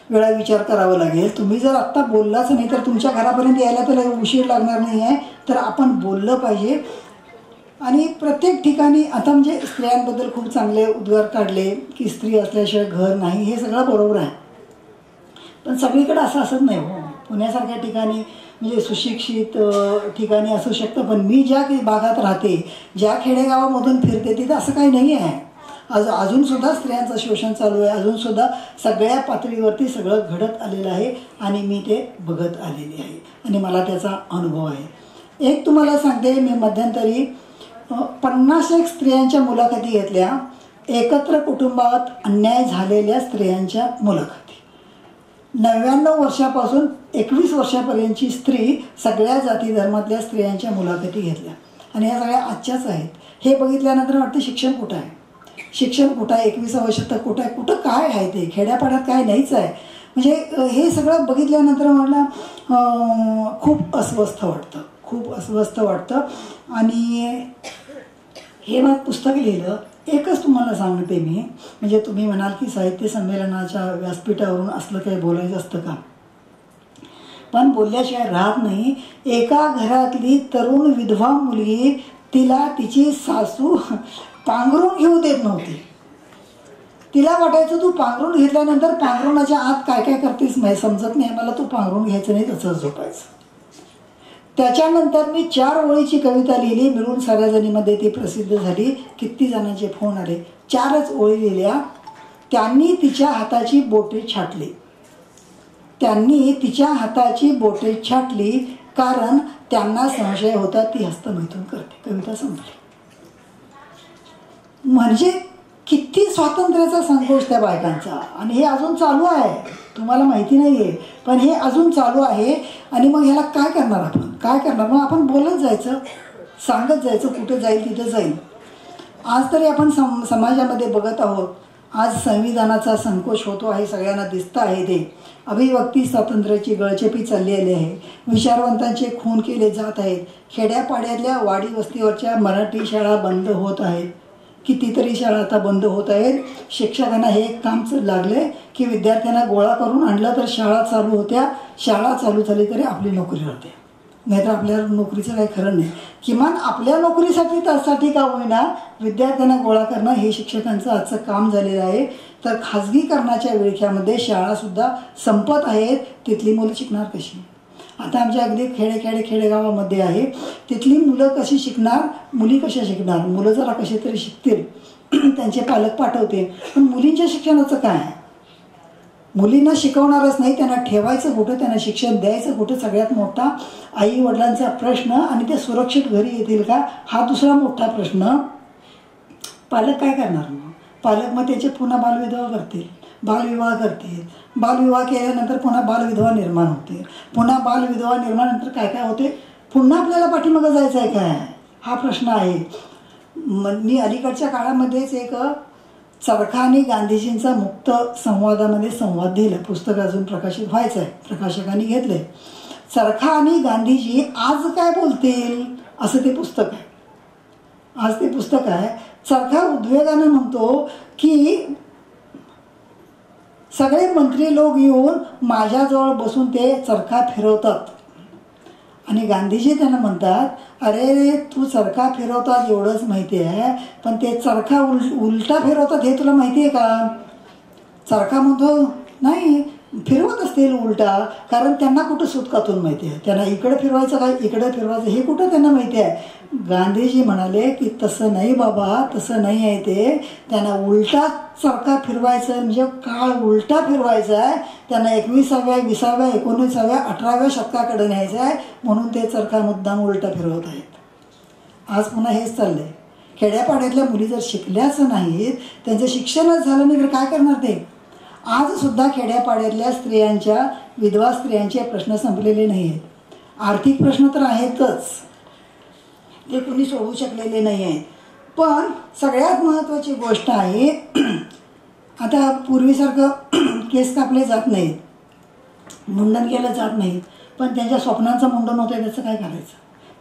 वेळा विचार करावा लागेल. तुम्ही जर आत्ता बोललाच नाही तर तुमच्या घरापर्यंत यायला तर उशीर लागणार नाही आहे. तर आपण बोललं पाहिजे. आणि प्रत्येक ठिकाणी आता म्हणजे स्त्रियांबद्दल खूप चांगले उद्गार काढले की स्त्री असल्याशिवाय घर नाही, हे सगळं बरोबर आहे. पण सगळीकडे असं असत नाही हो. पुण्यासारख्या ठिकाणी म्हणजे सुशिक्षित ठिकाणी असू शकतं, पण मी ज्या भागात राहते, ज्या खेडेगावामधून फिरते तिथं असं काही नाही आहे. अजूनसुद्धा स्त्रियांचं शोषण चालू आहे. अजूनसुद्धा सगळ्या पातळीवरती सगळं घडत आलेलं आहे आणि मी ते बघत आलेले आहे आणि मला त्याचा अनुभव आहे. एक तुम्हाला सांगते, मी मध्यंतरी 50 स्त्रियांच्या मुलाखती घेतल्या. एकत्र कुटुंबात अन्याय झालेल्या स्त्रियांच्या मुलाखती. 99 वर्षापासून 21 वर्षापर्यंतची स्त्री सगळ्या जाती धर्मातल्या स्त्रियांच्या मुलाखती घेतल्या आणि ह्या सगळ्या आजच्याच आहेत. हे बघितल्यानंतर वाटतं शिक्षण कुठं आहे, शिक्षण कुठं आहे, 21व्या शतक कुठं आहे, कुठं काय आहे, ते खेड्यापाड्यात काय नाहीच आहे. म्हणजे हे सगळं बघितल्यानंतर म्हटलं खूप अस्वस्थ वाटतं, खूप अस्वस्थ वाटतं. आणि हे मग पुस्तक लिहिलं. एकच तुम्हाला सांगते मी, म्हणजे तुम्ही म्हणाल की साहित्य संमेलनाच्या व्यासपीठावरून असलं काही बोलायचं असतं का, पण बोलल्याशिवाय राहत नाही. एका घरातली तरुण विधवा मुलगी, तिला तिची सासू पांघरून घेऊ देत नव्हती. तिला वाटायचं तू पांघरून घेतल्यानंतर पांघरुणाच्या आत काय काय करतेस माहीत समजत नाही मला, तू पांघरून घ्यायचं नाही, तसंच झोपायचं. त्याच्यानंतर मी 4 ओळीची कविता लिहिली, मिळून साऱ्या जणीमध्ये ती प्रसिद्ध झाली. किती जणांचे फोन आले. 4च ओळी लिहिल्या. त्यांनी तिच्या हाताची बोटे छाटली, त्यांनी तिच्या हाताची बोटे छाटली, कारण त्यांना संशय होता ती हस्तमैथून करते. कविता संपली. म्हणजे किती स्वातंत्र्याचा संकोच त्या बायकांचा. आणि हे अजून चालू आहे, तुम्हाला माहिती नाही आहे, पण हे अजून चालू आहे. आणि मग ह्याला काय करणार आपण, काय करणार? मग आपण बोलत जायचं, सांगत जायचं, कुठं जाईल तिथं जाईल. आज तरी आपण समाजामध्ये बघत आहोत, आज संविधानाचा संकोच होतो आहे, सगळ्यांना दिसतं आहे ते. अभिव्यक्ती स्वातंत्र्याची गळचेपी चालली आली आहे. विचारवंतांचे खून केले जात आहेत. खेड्यापाड्यातल्या वाडी वस्तीवरच्या मराठी शाळा बंद होत आहेत. कितीतरी शाळा आता बंद होत आहेत. शिक्षकांना हे एक काम लागले की विद्यार्थ्यांना गोळा करून आणलं तर शाळा चालू होत्या. शाळा चालू झाली तरी आपली नोकरी राहते, नाहीतर आपल्या नोकरीचं काही खरं नाही. किमान आपल्या नोकरीसाठी त्यासाठी का होईना विद्यार्थ्यांना गोळा करणं हे शिक्षकांचं आजचं काम झालेलं आहे. तर खाजगीकरणाच्या विळख्यामध्ये शाळासुद्धा संपत आहेत. तिथली मुलं शिकणार कशी? आता आमच्या अगदी खेडेगावामध्ये आहे, तिथली मुलं कशी शिकणार, मुली कशा शिकणार? मुलं जरा कशी तरी शिकतील, त्यांचे पालक पाठवते, पण मुलींच्या शिक्षणाचं काय? मुलींना शिकवणारच नाही, त्यांना ठेवायचं कुठं, त्यांना शिक्षण द्यायचं कुठं? सगळ्यात मोठा आई वडिलांचा प्रश्न. आणि ते सुरक्षित घरी येतील का, हा दुसरा मोठा प्रश्न. पालक काय करणार? मग पालक मग त्याचे पुन्हा बालविधवा करतील, बालविवाह करतील. बालविवाह केल्यानंतर पुन्हा बालविधवा निर्माण होते. पुन्हा बालविधवा निर्माणानंतर काय काय होते? पुन्हा आपल्याला पाठीमागं जायचं आहे काय, हा प्रश्न आहे. मी अलीकडच्या काळामध्येच एक चरखा आणि गांधीजींचा मुक्त संवादामध्ये संवाद दिला. पुस्तक अजून प्रकाशित व्हायचं आहे, प्रकाशकांनी घेतलंय. चरखा आणि गांधीजी आज काय बोलतील असं ते पुस्तक आहे. आज ते पुस्तक आहे. चरखा उद्वेगानं म्हणतो की सगळे मंत्री लोक येऊन माझ्याजवळ बसून ते चरखा फिरवतात आणि गांधीजी त्यांना म्हणतात, अरे तू चरखा फिरवतात एवढंच माहिती आहे, पण ते चरखा उलटा फिरवतात हे तुला माहिती आहे का? चरखा म्हणतो नाही, फिरवत असतील उलटा, कारण त्यांना कुठं सुतकातून माहिती आहे, त्यांना इकडे फिरवायचं काय इकडे फिरवायचं हे कुठं त्यांना माहिती आहे. गांधीजी म्हणाले की तसं नाही बाबा, तसं नाही आहे ते, त्यांना उलटा चरखा फिरवायचं म्हणजे काळ उलटा फिरवायचा आहे. त्यांना 21व्या 20व्या 19व्या 18व्या शतकाकडे न्यायचं आहे, म्हणून ते चरखा मुद्दाम उलटा फिरवत आहेत. आज पुन्हा हेच चाललंय. खेड्यापाड्यातल्या मुली जर शिकल्याच नाहीत, त्यांचं शिक्षणच झालं नाही तर काय करणार ते? आजसुद्धा खेड्यापाड्यातल्या स्त्रियांच्या, विधवा स्त्रियांचे प्रश्न संपलेले नाही आहेत. आर्थिक प्रश्न तर आहेतच, ते कुणी सोडवू शकलेले नाही आहेत. पण सगळ्यात महत्त्वाची गोष्ट आहे, आता पूर्वीसारखं केस कापले जात नाहीत, मुंडन केलं जात नाहीत, पण त्यांच्या स्वप्नांचं मुंडन होतं त्याचं काय करायचं?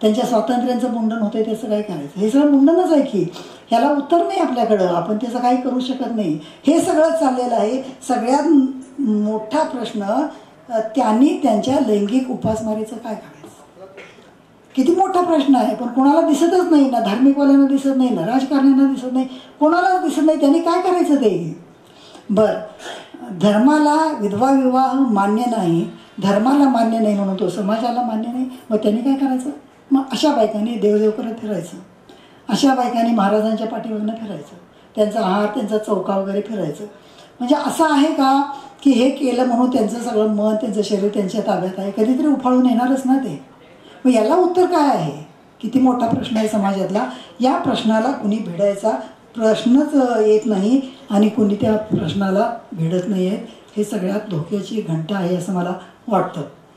त्यांच्या स्वातंत्र्यांचं मुंडन होतंय त्याचं काय करायचं? हे सगळं मुंडनच आहे की, ह्याला उत्तर नाही आपल्याकडं, आपण त्याचं काही करू शकत नाही. हे सगळं चाललेलं आहे. सगळ्यात मोठा प्रश्न, त्यांनी त्यांच्या लैंगिक उपासमारीचं काय करायचं? किती मोठा प्रश्न आहे, पण कोणाला दिसतच नाही ना. धार्मिकवाल्यांना दिसत नाही ना, राजकारण्यांना दिसत नाही, कोणालाच दिसत नाही. त्यांनी काय करायचं ते? बरं, धर्माला विधवा विवाह मान्य नाही, धर्माला मान्य नाही म्हणून तो समाजाला मान्य नाही, मग त्यांनी काय करायचं? मग अशा बायकांनी देवदेव करत फिरायचं, अशा बायकांनी महाराजांच्या पाठीवरनं फिरायचं, त्यांचा हार, त्यांचा चौका वगैरे फिरायचं. म्हणजे असं आहे का की हे केलं म्हणून त्यांचं सगळं मन, त्यांचं शरीर त्यांच्या ताब्यात आहे? कधीतरी उफाळून येणारच ना ते. मग याला उत्तर काय आहे? किती मोठा प्रश्न आहे समाजातला. या प्रश्नाला कुणी भिडायचा प्रश्नच येत नाही आणि कुणी त्या प्रश्नाला भिडत नाही आहे. हे सगळ्यात धोक्याची घंटा आहे असं मला वाटतं.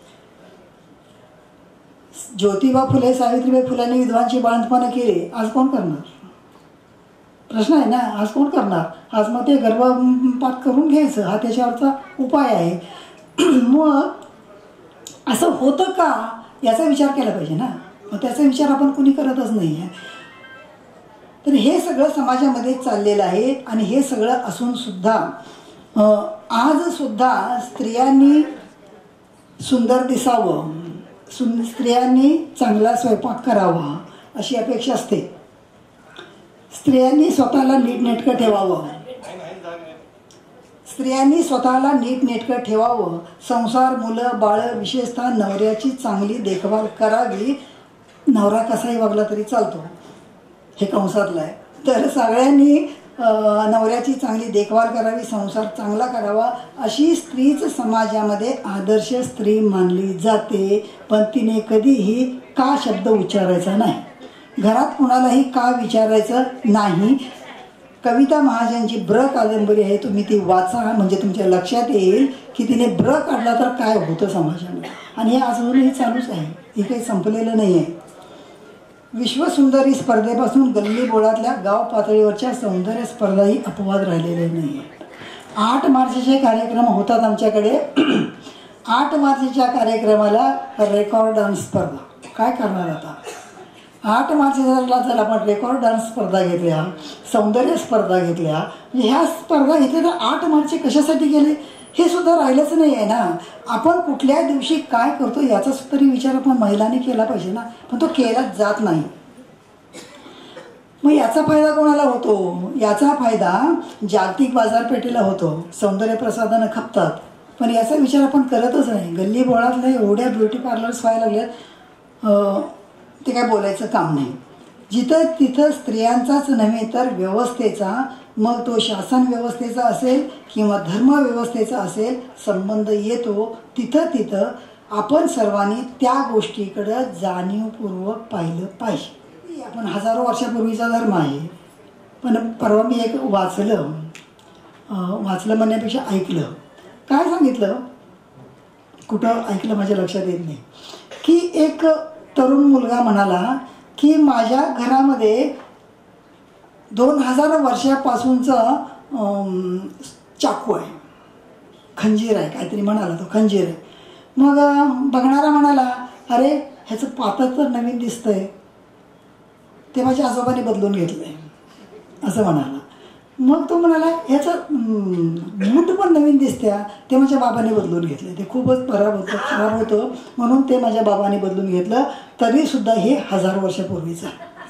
ज्योतिबा फुले, सावित्रीबाई फुलांनी विधवांची बाळंतपणं केली, आज कोण करणार? प्रश्न आहे ना, आज कोण करणार? आज मग ते गर्भपात करून घ्यायचं, हा त्याच्यावरचा उपाय आहे. मग असं होतं का याचा विचार केला पाहिजे ना. मग त्याचा विचार आपण कुणी करतच नाही आहे. तर हे सगळं समाजामध्ये चाललेलं आहे. आणि हे सगळं असून सुद्धा आजसुद्धा स्त्रियांनी सुंदर दिसावं, स्त्रियांनी चांगला स्वयंपाक करावा अशी अपेक्षा असते. स्त्रियांनी स्वतःला नीटनेटकं ठेवावं, स्त्रियांनी स्वतःला नीटनेटकं ठेवावं, संसार, मुलं, बाळं, विशेषतः नवऱ्याची चांगली देखभाल करावी. नवरा कसाही वागला तरी चालतो, हे कंसातलं आहे. तर सगळ्यांनी नवऱ्याची चांगली देखभाल करावी, संसार चांगला करावा, अशी स्त्रीच समाजामध्ये आदर्श स्त्री मानली जाते. पण तिने कधीही का शब्द उच्चारायचा नाही, घरात कुणालाही का विचारायचं नाही. कविता महाजनची ब्र कादंबरी आहे, तुम्ही ती वाचा, म्हणजे तुमच्या लक्षात येईल की तिने ब्र काढला तर काय होतं समाजामध्ये. आणि हे अजूनही चालूच आहे, हे काही संपलेलं नाही आहे. विश्वसुंदरी स्पर्धेपासून गल्ली बोळातल्या गाव पातळीवरच्या सौंदर्य स्पर्धाही अपवाद राहिलेले नाही आहेत. 8 मार्चचे कार्यक्रम होतात आमच्याकडे. 8 मार्चच्या कार्यक्रमाला रेकॉर्ड डान्स स्पर्धा. काय करणार आता? 8 मार्चला जर आपण रेकॉर्ड डान्स स्पर्धा घेतल्या, सौंदर्य स्पर्धा घेतल्या, म्हणजे ह्या स्पर्धा घेतल्या तर 8 मार्च कशासाठी गेले हे सुद्धा राहिलंच नाही आहे ना. आपण कुठल्या दिवशी काय करतो याचा तरी विचार आपण महिलांनी केला पाहिजे ना, पण तो केलाच जात नाही. मग याचा फायदा कोणाला होतो? याचा फायदा जागतिक बाजारपेठेला होतो. सौंदर्य प्रसाधनं खपतात, पण याचा विचार आपण करतच नाही. गल्ली बोळातल्या एवढ्या ब्युटी पार्लर्स व्हायला लागल्यात, ते काय बोलायचं काम नाही. जिथं तिथं स्त्रियांचाच नव्हे तर व्यवस्थेचा, मग तो शासन व्यवस्थेचा असेल किंवा धर्म व्यवस्थेचा असेल, संबंध येतो. तिथं आपण सर्वांनी त्या गोष्टीकडं जाणीवपूर्वक पाहिलं पाहिजे. आपण हजारो वर्षापूर्वीचा धर्म आहे, पण परवा मी एक वाचलं म्हणण्यापेक्षा ऐकलं. काय सांगितलं, कुठं ऐकलं माझ्या लक्षात येत नाही, की एक तरुण मुलगा म्हणाला की माझ्या घरामध्ये 2000 वर्षापासूनचं चाकू आहे, खंजीर आहे, काहीतरी म्हणाला तो, खंजीर आहे. मग बघणारा म्हणाला, अरे ह्याचं पातळ तर नवीन दिसतंय, ते माझ्या आजोबाने बदलून घेतलंय असं म्हणाला. मग तो म्हणाला, ह्याचं मूठ पण नवीन दिसत्या, ते माझ्या बाबाने बदलून घेतलं, ते खूपच खराब होतं म्हणून ते माझ्या बाबाने बदलून घेतलं. तरीसुद्धा हे 1000 वर्षापूर्वीचं.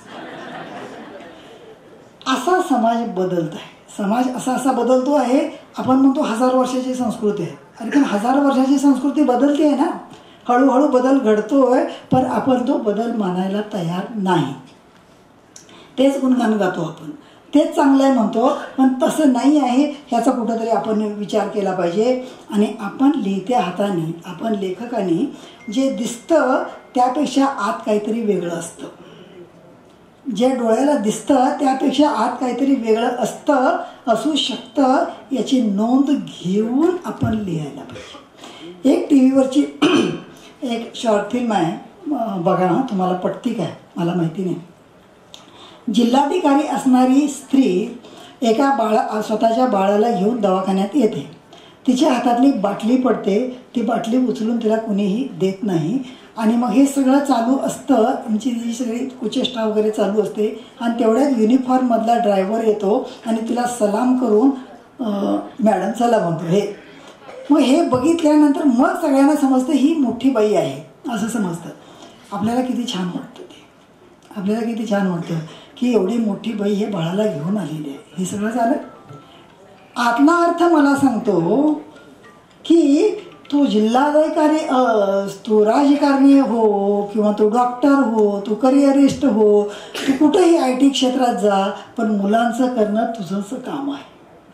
असा समाज बदलत आहे. समाज असा बदलतो आहे. आपण म्हणतो 1000 वर्षाची संस्कृती आहे. अरे पण 1000 वर्षाची संस्कृती बदलते आहे ना, हळूहळू बदल घडतोय, पण आपण तो बदल मानायला तयार नाही. तेच गुणगान गातो आपण, तेच चांगलं आहे म्हणतो, पण तसं नाही आहे. ह्याचा कुठंतरी आपण विचार केला पाहिजे. आणि आपण लिहित्या हाताने, आपण लेखकांनी जे दिसतं त्यापेक्षा आत काहीतरी वेगळं असतं. जे डोळ्याला दिसतं त्यापेक्षा आत काहीतरी वेगळं असू शकतं, याची नोंद घेऊन आपण लिहायला पाहिजे. एक टी व्हीवरची एक शॉर्ट फिल्म आहे, बघा, तुम्हाला पटती काय मला माहिती नाही. जिल्हाधिकारी असणारी स्त्री एका स्वतःच्या बाळाला घेऊन दवाखान्यात येते. तिच्या हातातली बाटली पडते, ती बाटली उचलून तिला कुणीही देत नाही. आणि मग हे सगळं चालू असतं, आमची जी सगळी कुचेष्टा वगैरे चालू असते आणि तेवढ्यात युनिफॉर्ममधला ड्रायव्हर येतो आणि तिला सलाम करून मॅडम चला म्हणतो. मग हे बघितल्यानंतर मग सगळ्यांना समजतं ही मोठी बाई आहे असं समजतं. आपल्याला किती छान वाटतं ते, आपल्याला किती छान वाटतं की एवढी मोठी बाई हे बाळाला घेऊन आलेली आहे. हे सगळं झालं. आतला अर्थ मला सांगतो की तू जिल्हाधिकारी तू राजकारणी हो किंवा तू डॉक्टर हो, तू करिअरिस्ट हो, तू कुठेही IT क्षेत्रात जा, पण मुलांचं करणं तुझंच काम आहे.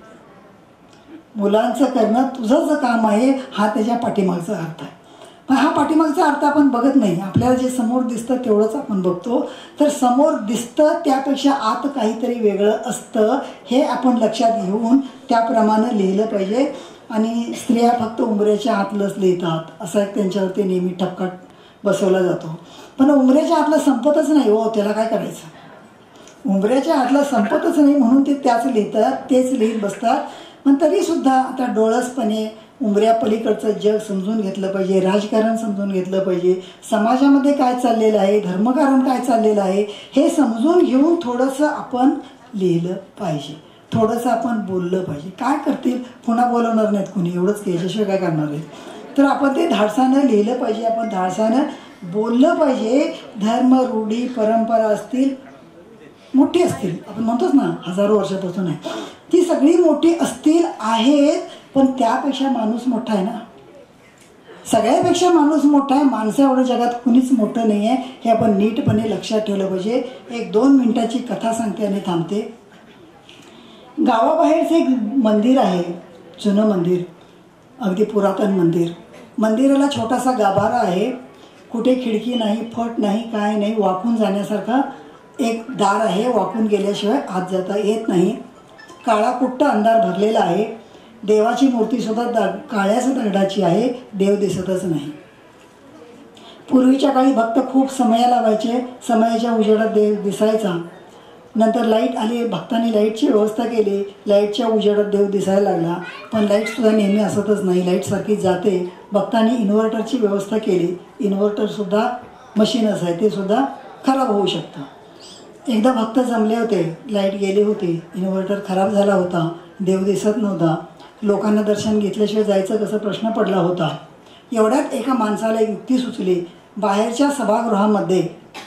मुलांचं करणं तुझंच काम आहे, हा त्याच्या पाठीमागचा अर्थ आहे. पण हा पाठीमागचा अर्थ आपण बघत नाही. आपल्याला जे समोर दिसतं तेवढंच आपण बघतो. तर समोर दिसतं त्यापेक्षा आत काहीतरी वेगळं असतं हे आपण लक्षात घेऊन त्याप्रमाणे लिहिलं पाहिजे. आणि स्त्रिया फक्त उंबऱ्याच्या आतलंच लिहितात असा एक त्यांच्यावरती नेहमी ठपका बसवला जातो. पण उंबऱ्याच्या आतलं संपतच नाही हो, त्याला काय करायचं. उंबऱ्याच्या आतलं संपतच नाही म्हणून ते त्याच लिहितात, तेच लिहित बसतात. पण तरीसुद्धा आता डोळसपणे उंबऱ्या पलीकडचं जग समजून घेतलं पाहिजे, राजकारण समजून घेतलं पाहिजे, समाजामध्ये काय चाललेलं आहे, धर्मकारण काय चाललेलं आहे हे समजून घेऊन थोडंसं आपण लिहिलं पाहिजे, थोडंसं आपण बोललं पाहिजे. काय करतील, पुन्हा बोलवणार नाहीत कुणी, एवढंच की याच्याशिवाय काय करणार आहे. तर आपण ते धाडसानं लिहिलं पाहिजे, आपण धाडसानं बोललं पाहिजे. धर्म, रूढी, परंपरा असतील, मोठी असतील, आपण म्हणतोच ना हजारो वर्षापासून आहे, ती सगळी मोठी असतील आहेत, पण त्यापेक्षा माणूस मोठा आहे ना. सगळ्यापेक्षा माणूस मोठा आहे. माणसं एवढं जगात कुणीच मोठं नाही आहे हे आपण नीटपणे लक्षात ठेवलं पाहिजे. 1-2 मिनिटाची कथा सांगते आणि थांबते. गावाबाहेरचं एक मंदिर आहे, जुनं मंदिर, अगदी पुरातन मंदिर. मंदिराला छोटासा गाभारा आहे, कुठे खिडकी नाही, फट नाही, काय नाही, वाकून जाण्यासारखा एक दार आहे, वाकून गेल्याशिवाय आत जाता येत नाही. काळा कुट्ट अंधार भरलेला आहे. देवाची मूर्तीसुद्धा काळ्याच दगडाची आहे, देव दिसतच नाही. पूर्वीच्या काळी भक्त खूप समय लावायचे, समयाच्या उजेडात देव दिसायचा. नंतर लाईट आली, भक्तांनी लाईटची व्यवस्था केली, लाईटच्या उजेडात देव दिसायला लागला. पण लाईटसुद्धा नेहमी असतच नाही, लाईट सारखी जाते. भक्तांनी इन्व्हर्टरची व्यवस्था केली, इन्व्हर्टरसुद्धा मशीनच आहे, ते सुद्धा खराब होऊ शकतं. एकदा भक्त जमले होते, लाईट गेली होती, इन्व्हर्टर खराब झाला होता, देव दिसत नव्हता. लोकांना दर्शन घेतल्याशिवाय जायचं कसं प्रश्न पडला होता. एवढ्यात एका माणसाला एक युक्ती सुचली. बाहेरच्या सभागृहामध्ये,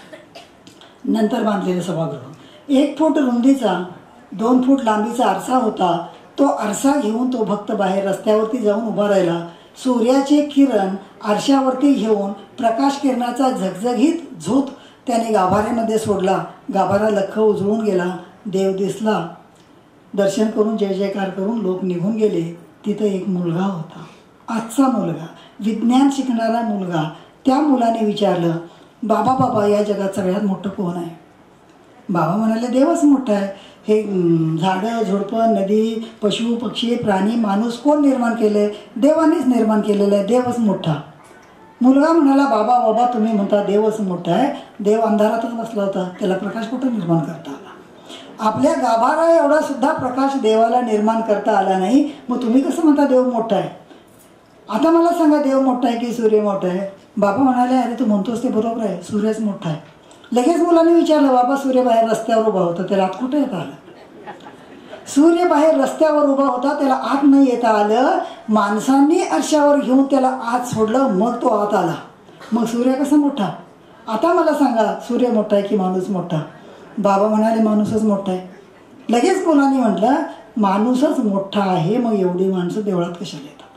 नंतर बांधलेलं सभागृह, 1 फूट रुंदीचा 2 फूट लांबीचा आरसा होता. तो आरसा घेऊन तो भक्त बाहेर रस्त्यावरती जाऊन उभा राहिला. सूर्याचे किरण आरशावरती घेऊन प्रकाश किरणाचा झगझगीत झोत त्याने गाभाऱ्यामध्ये सोडला. गाभारा लख्ख उजळून गेला. देव दिसला. दर्शन करून जय जयकार करून लोक निघून गेले. तिथं एक मुलगा होता, आजचा मुलगा, विज्ञान शिकणारा मुलगा. त्या मुलाने विचारलं, बाबा बाबा या जगात सगळ्यात मोठं कोण आहे. बाबा म्हणाले, देवच मोठा आहे. हे झाडं झुडपं, नदी, पशु पक्षी, प्राणी, माणूस कोण निर्माण केलं आहे. देवानेच निर्माण केलेलं आहे, देवच मोठा. मुलगा म्हणाला, बाबा बाबा तुम्ही म्हणता देवच मोठा आहे, देव अंधारातच बसला होता, त्याला प्रकाश कुठं निर्माण करता आला. आपल्या गाभारा एवढा सुद्धा प्रकाश देवाला निर्माण करता आला नाही, मग तुम्ही कसं म्हणता देव मोठा आहे. आता मला सांगा, देव मोठा आहे की सूर्य मोठा आहे. बाबा म्हणाले, अरे तू म्हणतोस ते बरोबर आहे, सूर्यच मोठा आहे. लगेच मुलाने विचारलं, बाबा सूर्य बाहेर रस्त्यावर उभा होता, त्याला आत कुठं येता आलं. सूर्य बाहेर रस्त्यावर उभा होता, त्याला आत नाही येता आलं. माणसांनी आरशावर घेऊन त्याला आत सोडलं, मग तो आत आला. मग सूर्य कसा मोठा. आता मला सांगा, सूर्य मोठा आहे की माणूस मोठा. बाबा म्हणाले, माणूसच मोठा आहे. लगेच मुलांनी म्हटलं, माणूसच मोठा आहे, मग एवढी माणसं देवळात कशाला येतात.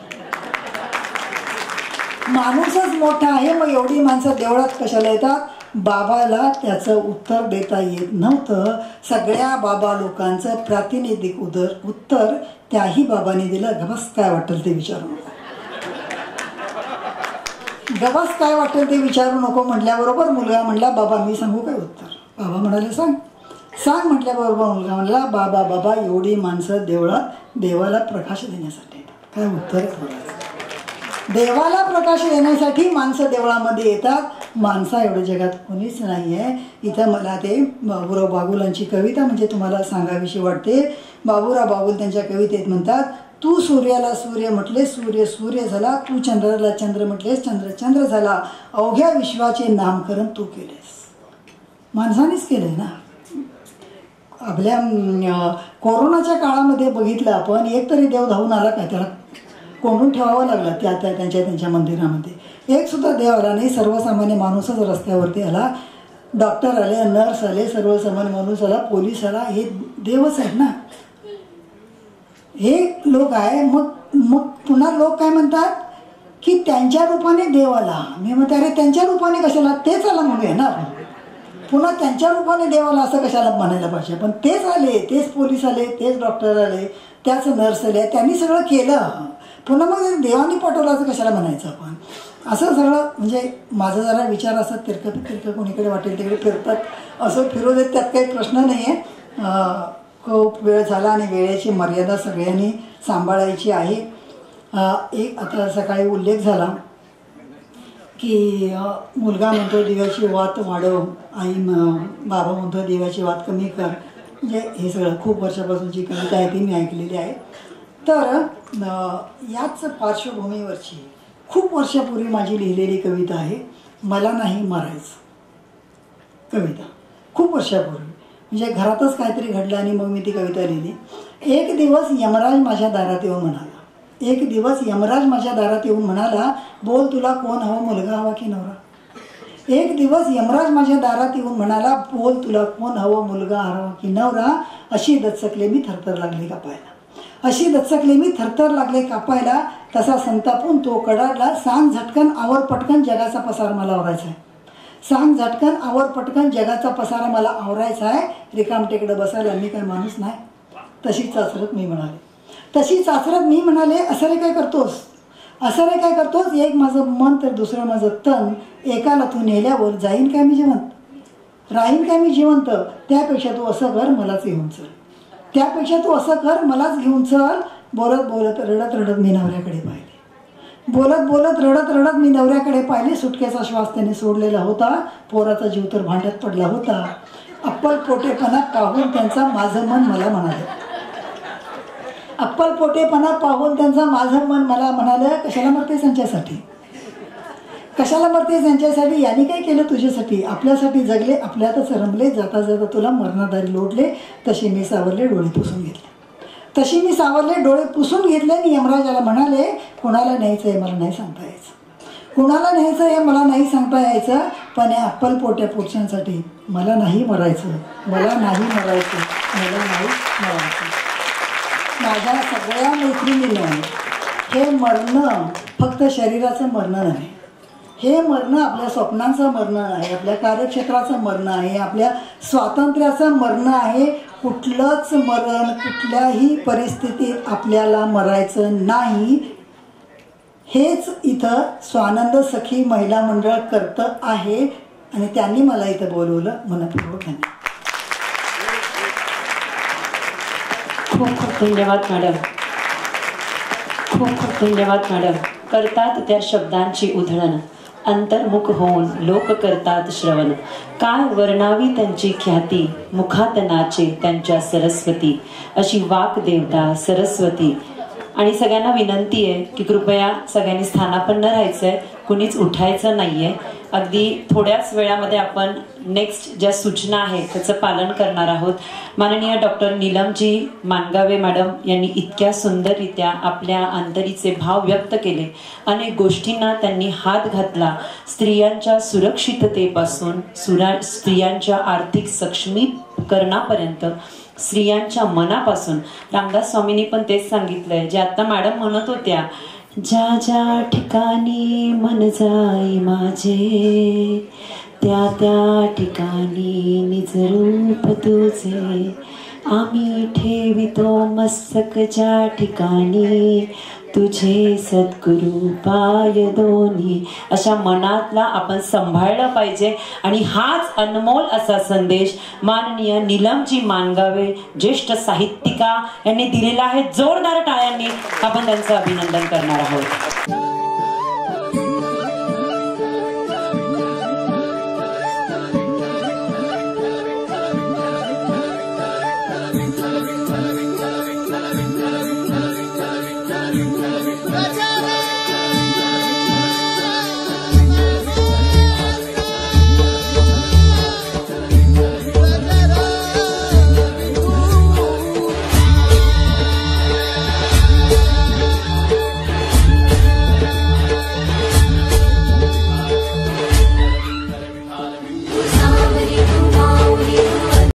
माणूसच मोठा आहे, मग एवढी माणसं देवळात कशाला येतात. बाबाला त्याचं उत्तर देता येत नव्हतं. सगळ्या बाबा लोकांचं प्रातिनिधिक उत्तर त्याही बाबांनी दिलं. गबस काय वाटेल ते विचारू नको. गबस काय वाटेल ते विचारू नको म्हटल्याबरोबर मुलगा म्हणला, बाबा मी सांगू काय उत्तर. बाबा म्हणाले, सांग. सांग म्हटल्याबरोबर मुलगा म्हणला, बाबा बाबा एवढी माणसं देवळात देवाला प्रकाश देण्यासाठी येतात. काय उत्तर. देवाला प्रकाश देण्यासाठी माणसं देवळामध्ये येतात. माणसा एवढं जगात कोणीच नाही आहे. इथं मला ते बाबूराव बागुलांची कविता म्हणजे तुम्हाला सांगावीशी वाटते. बाबूराव बागुल त्यांच्या कवितेत म्हणतात, तू सूर्याला सूर्य म्हटले, सूर्य सूर्य झाला. तू चंद्राला चंद्र म्हटलेस, चंद्र चंद्र झाला. अवघ्या विश्वाचे नामकरण तू केलेस. माणसानेच केलंय ना. आपल्या कोरोनाच्या काळामध्ये बघितलं आपण, एक तरी देव धावून आला काय, त्याला कोंडून ठेवावं लागलं त्यांच्या मंदिरामध्ये. एक सुद्धा देव आला नाही. सर्वसामान्य माणूसच रस्त्यावरती आला. डॉक्टर आले, नर्स आले, सर्वसामान्य माणूस आला, पोलीस आला. हे देवच आहेत ना, हे लोक आहे. मग पुन्हा लोक काय म्हणतात की त्यांच्या रूपाने देव आला. मी म्हणते अरे त्यांच्या रूपाने कशाला, तेच आला म्हणूया ना आपण. पुन्हा त्यांच्या रूपाने देव आला असं कशाला म्हणायला पाहिजे. पण तेच आले, तेच पोलीस आले, तेच डॉक्टर आले, त्याच नर्स आले, त्यांनी सगळं केलं. पुन्हा मग देवानी पाठवलं असं कशाला म्हणायचं आपण. असं सगळं म्हणजे माझा जरा विचार असं तिरकं कोणीकडे वाटेल तिकडे फिरतात. असं फिरू देत, त्यात काही प्रश्न नाही आहे. खूप वेळ झाला आणि वेळेची मर्यादा सगळ्यांनी सांभाळायची आहे. एक आता सकाळी उल्लेख झाला की मुलगा म्हणतो दिव्याची वात वाढव, आई बाबा म्हणतो दिव्याची वात कमी कर. म्हणजे हे सगळं खूप वर्षापासूनची कविता आहे, ती मी ऐकलेली आहे. तर याच पार्श्वभूमीवरची खूप वर्षापूर्वी माझी लिहिलेली कविता आहे, मला नाही मरायचं. कविता खूप वर्षापूर्वी, म्हणजे घरातच काहीतरी घडलं आणि मग मी ती कविता लिहिली. एक दिवस यमराज माझ्या दारात येऊन म्हणाला, एक दिवस यमराज माझ्या दारात येऊन म्हणाला, बोल तुला कोण हवं, मुलगा हवा की नवरा. एक दिवस यमराज माझ्या दारात येऊन म्हणाला, बोल तुला कोण हवं, मुलगा हवा की नवरा. अशी दचकले मी, थरथर लागले कापायला. अशी दचकले मी, थरथर लागले कापायला. तसा संतापून तो कडाडला, सांग झटकन आवर पटकन जगाचा पसार मला आवरायचा आहे. सांग झटकन आवर पटकन जगाचा पसारा मला आवरायचा आहे. रिकामटेकडं बसायला मी काय माणूस नाही. तशी चाचरत मी म्हणाले, तशी चाचरत मी म्हणाले, असं रे काय करतोस, असं रे काय करतोस. एक माझं मन तर दुसरं माझं तन, एकाला तू नेल्यावर जाईन काय मी जिवंत, राहीन काय मी जिवंत. त्यापेक्षा तू असं कर मलाच घेऊन चल, त्यापेक्षा तू असं कर मलाच घेऊन चल. बोलत बोलत रडत रडत मी नवऱ्याकडे पाहिले, बोलत बोलत रडत रडत मी नवऱ्याकडे पाहिले. सुटकेचा श्वास त्याने सोडलेला होता, पोराचा जीव तर भांड्यात पडला होता. अप्पल पोटेपणा पाहून त्यांचा माझं मन मला म्हणाले, अप्पल पोटेपणा पाहून त्यांचा माझं मन मला म्हणालं, कशाला मरतेस त्यांच्यासाठी, कशाला मरतेस त्यांच्यासाठी. यांनी काय केलं तुझ्यासाठी, आपल्यासाठी जगले, आपल्यातच रमले, जाता जाता तुला मरणादारी लोटले. तशी मी सावरले, डोळे पुसून घेतले, तशी मी सावरले, डोळे पुसून घेतले. आणि यमराजाला म्हणाले, कोणाला न्यायचं आहे मला नाही सांगता यायचं, कुणाला न्यायचं आहे मला नाही सांगता यायचं. पण या अप्पल पोट्या पुरुषांसाठी मला नाही मरायचं, मला नाही मरायचं, मला नाही मरायचं. माझ्या सगळ्या मैत्रिणींना हे मरणं फक्त शरीराचं मरणं नाही, हे मरणं आपल्या स्वप्नांचं मरणं आहे, आपल्या कार्यक्षेत्राचं मरणं आहे, आपल्या स्वातंत्र्याचं मरणं आहे. कुठलंच मरण कुठल्याही परिस्थितीत आपल्याला मरायचं नाही. हेच इथं स्वानंद सखी महिला मंडळ करतं आहे आणि त्यांनी मला इथं बोलवलं. मनपूर्वक धन्यवाद. खूप खूप धन्यवाद मॅडम, खूप खूप धन्यवाद मॅडम. करतात त्या शब्दांची उधळण, अंतर्मुख होऊन लोक करतात श्रवण. काय वर्णावी त्यांची ख्याती, मुखात नाचे त्यांच्या सरस्वती. अशी वाक देवता सरस्वती. आणि सगळ्यांना विनंती आहे की कृपया सगळ्यांनी स्थानापन्न राहायचंय, कुणीच उठायचं नाहीये. अगदी थोड्याच वेळामध्ये आपण नेक्स्ट ज्या सूचना आहेत त्याचं पालन करणार आहोत. माननीय डॉक्टर नीलमजी मानगावे मॅडम यांनी इतक्या सुंदररित्या आपल्या अंतरीचे भाव व्यक्त केले. अनेक गोष्टींना त्यांनी हात घातला. स्त्रियांच्या सुरक्षिततेपासून स्त्रियांच्या आर्थिक सक्षमीकरणापर्यंत, स्त्रियांच्या मनापासून. रामदास स्वामींनी पण तेच सांगितलंय जे आता मॅडम म्हणत होत्या, ज्या ज्या ठिकाणी मन जाई माझे, त्या त्या ठिकाणी निज रूप तुझे. आम्ही ठेवितो मस्तक ज्या ठिकाणी, तुझे सद्गुरु पाय दोन्ही. अशा मनातला आपण सांभाळलं पाहिजे. आणि हाच अनमोल असा संदेश माननीय नीलमजी मानगावे ज्येष्ठ साहित्यिका यांनी दिलेला आहे. जोरदार टाळ्यांनी आपण त्यांचं अभिनंदन करणार आहोत.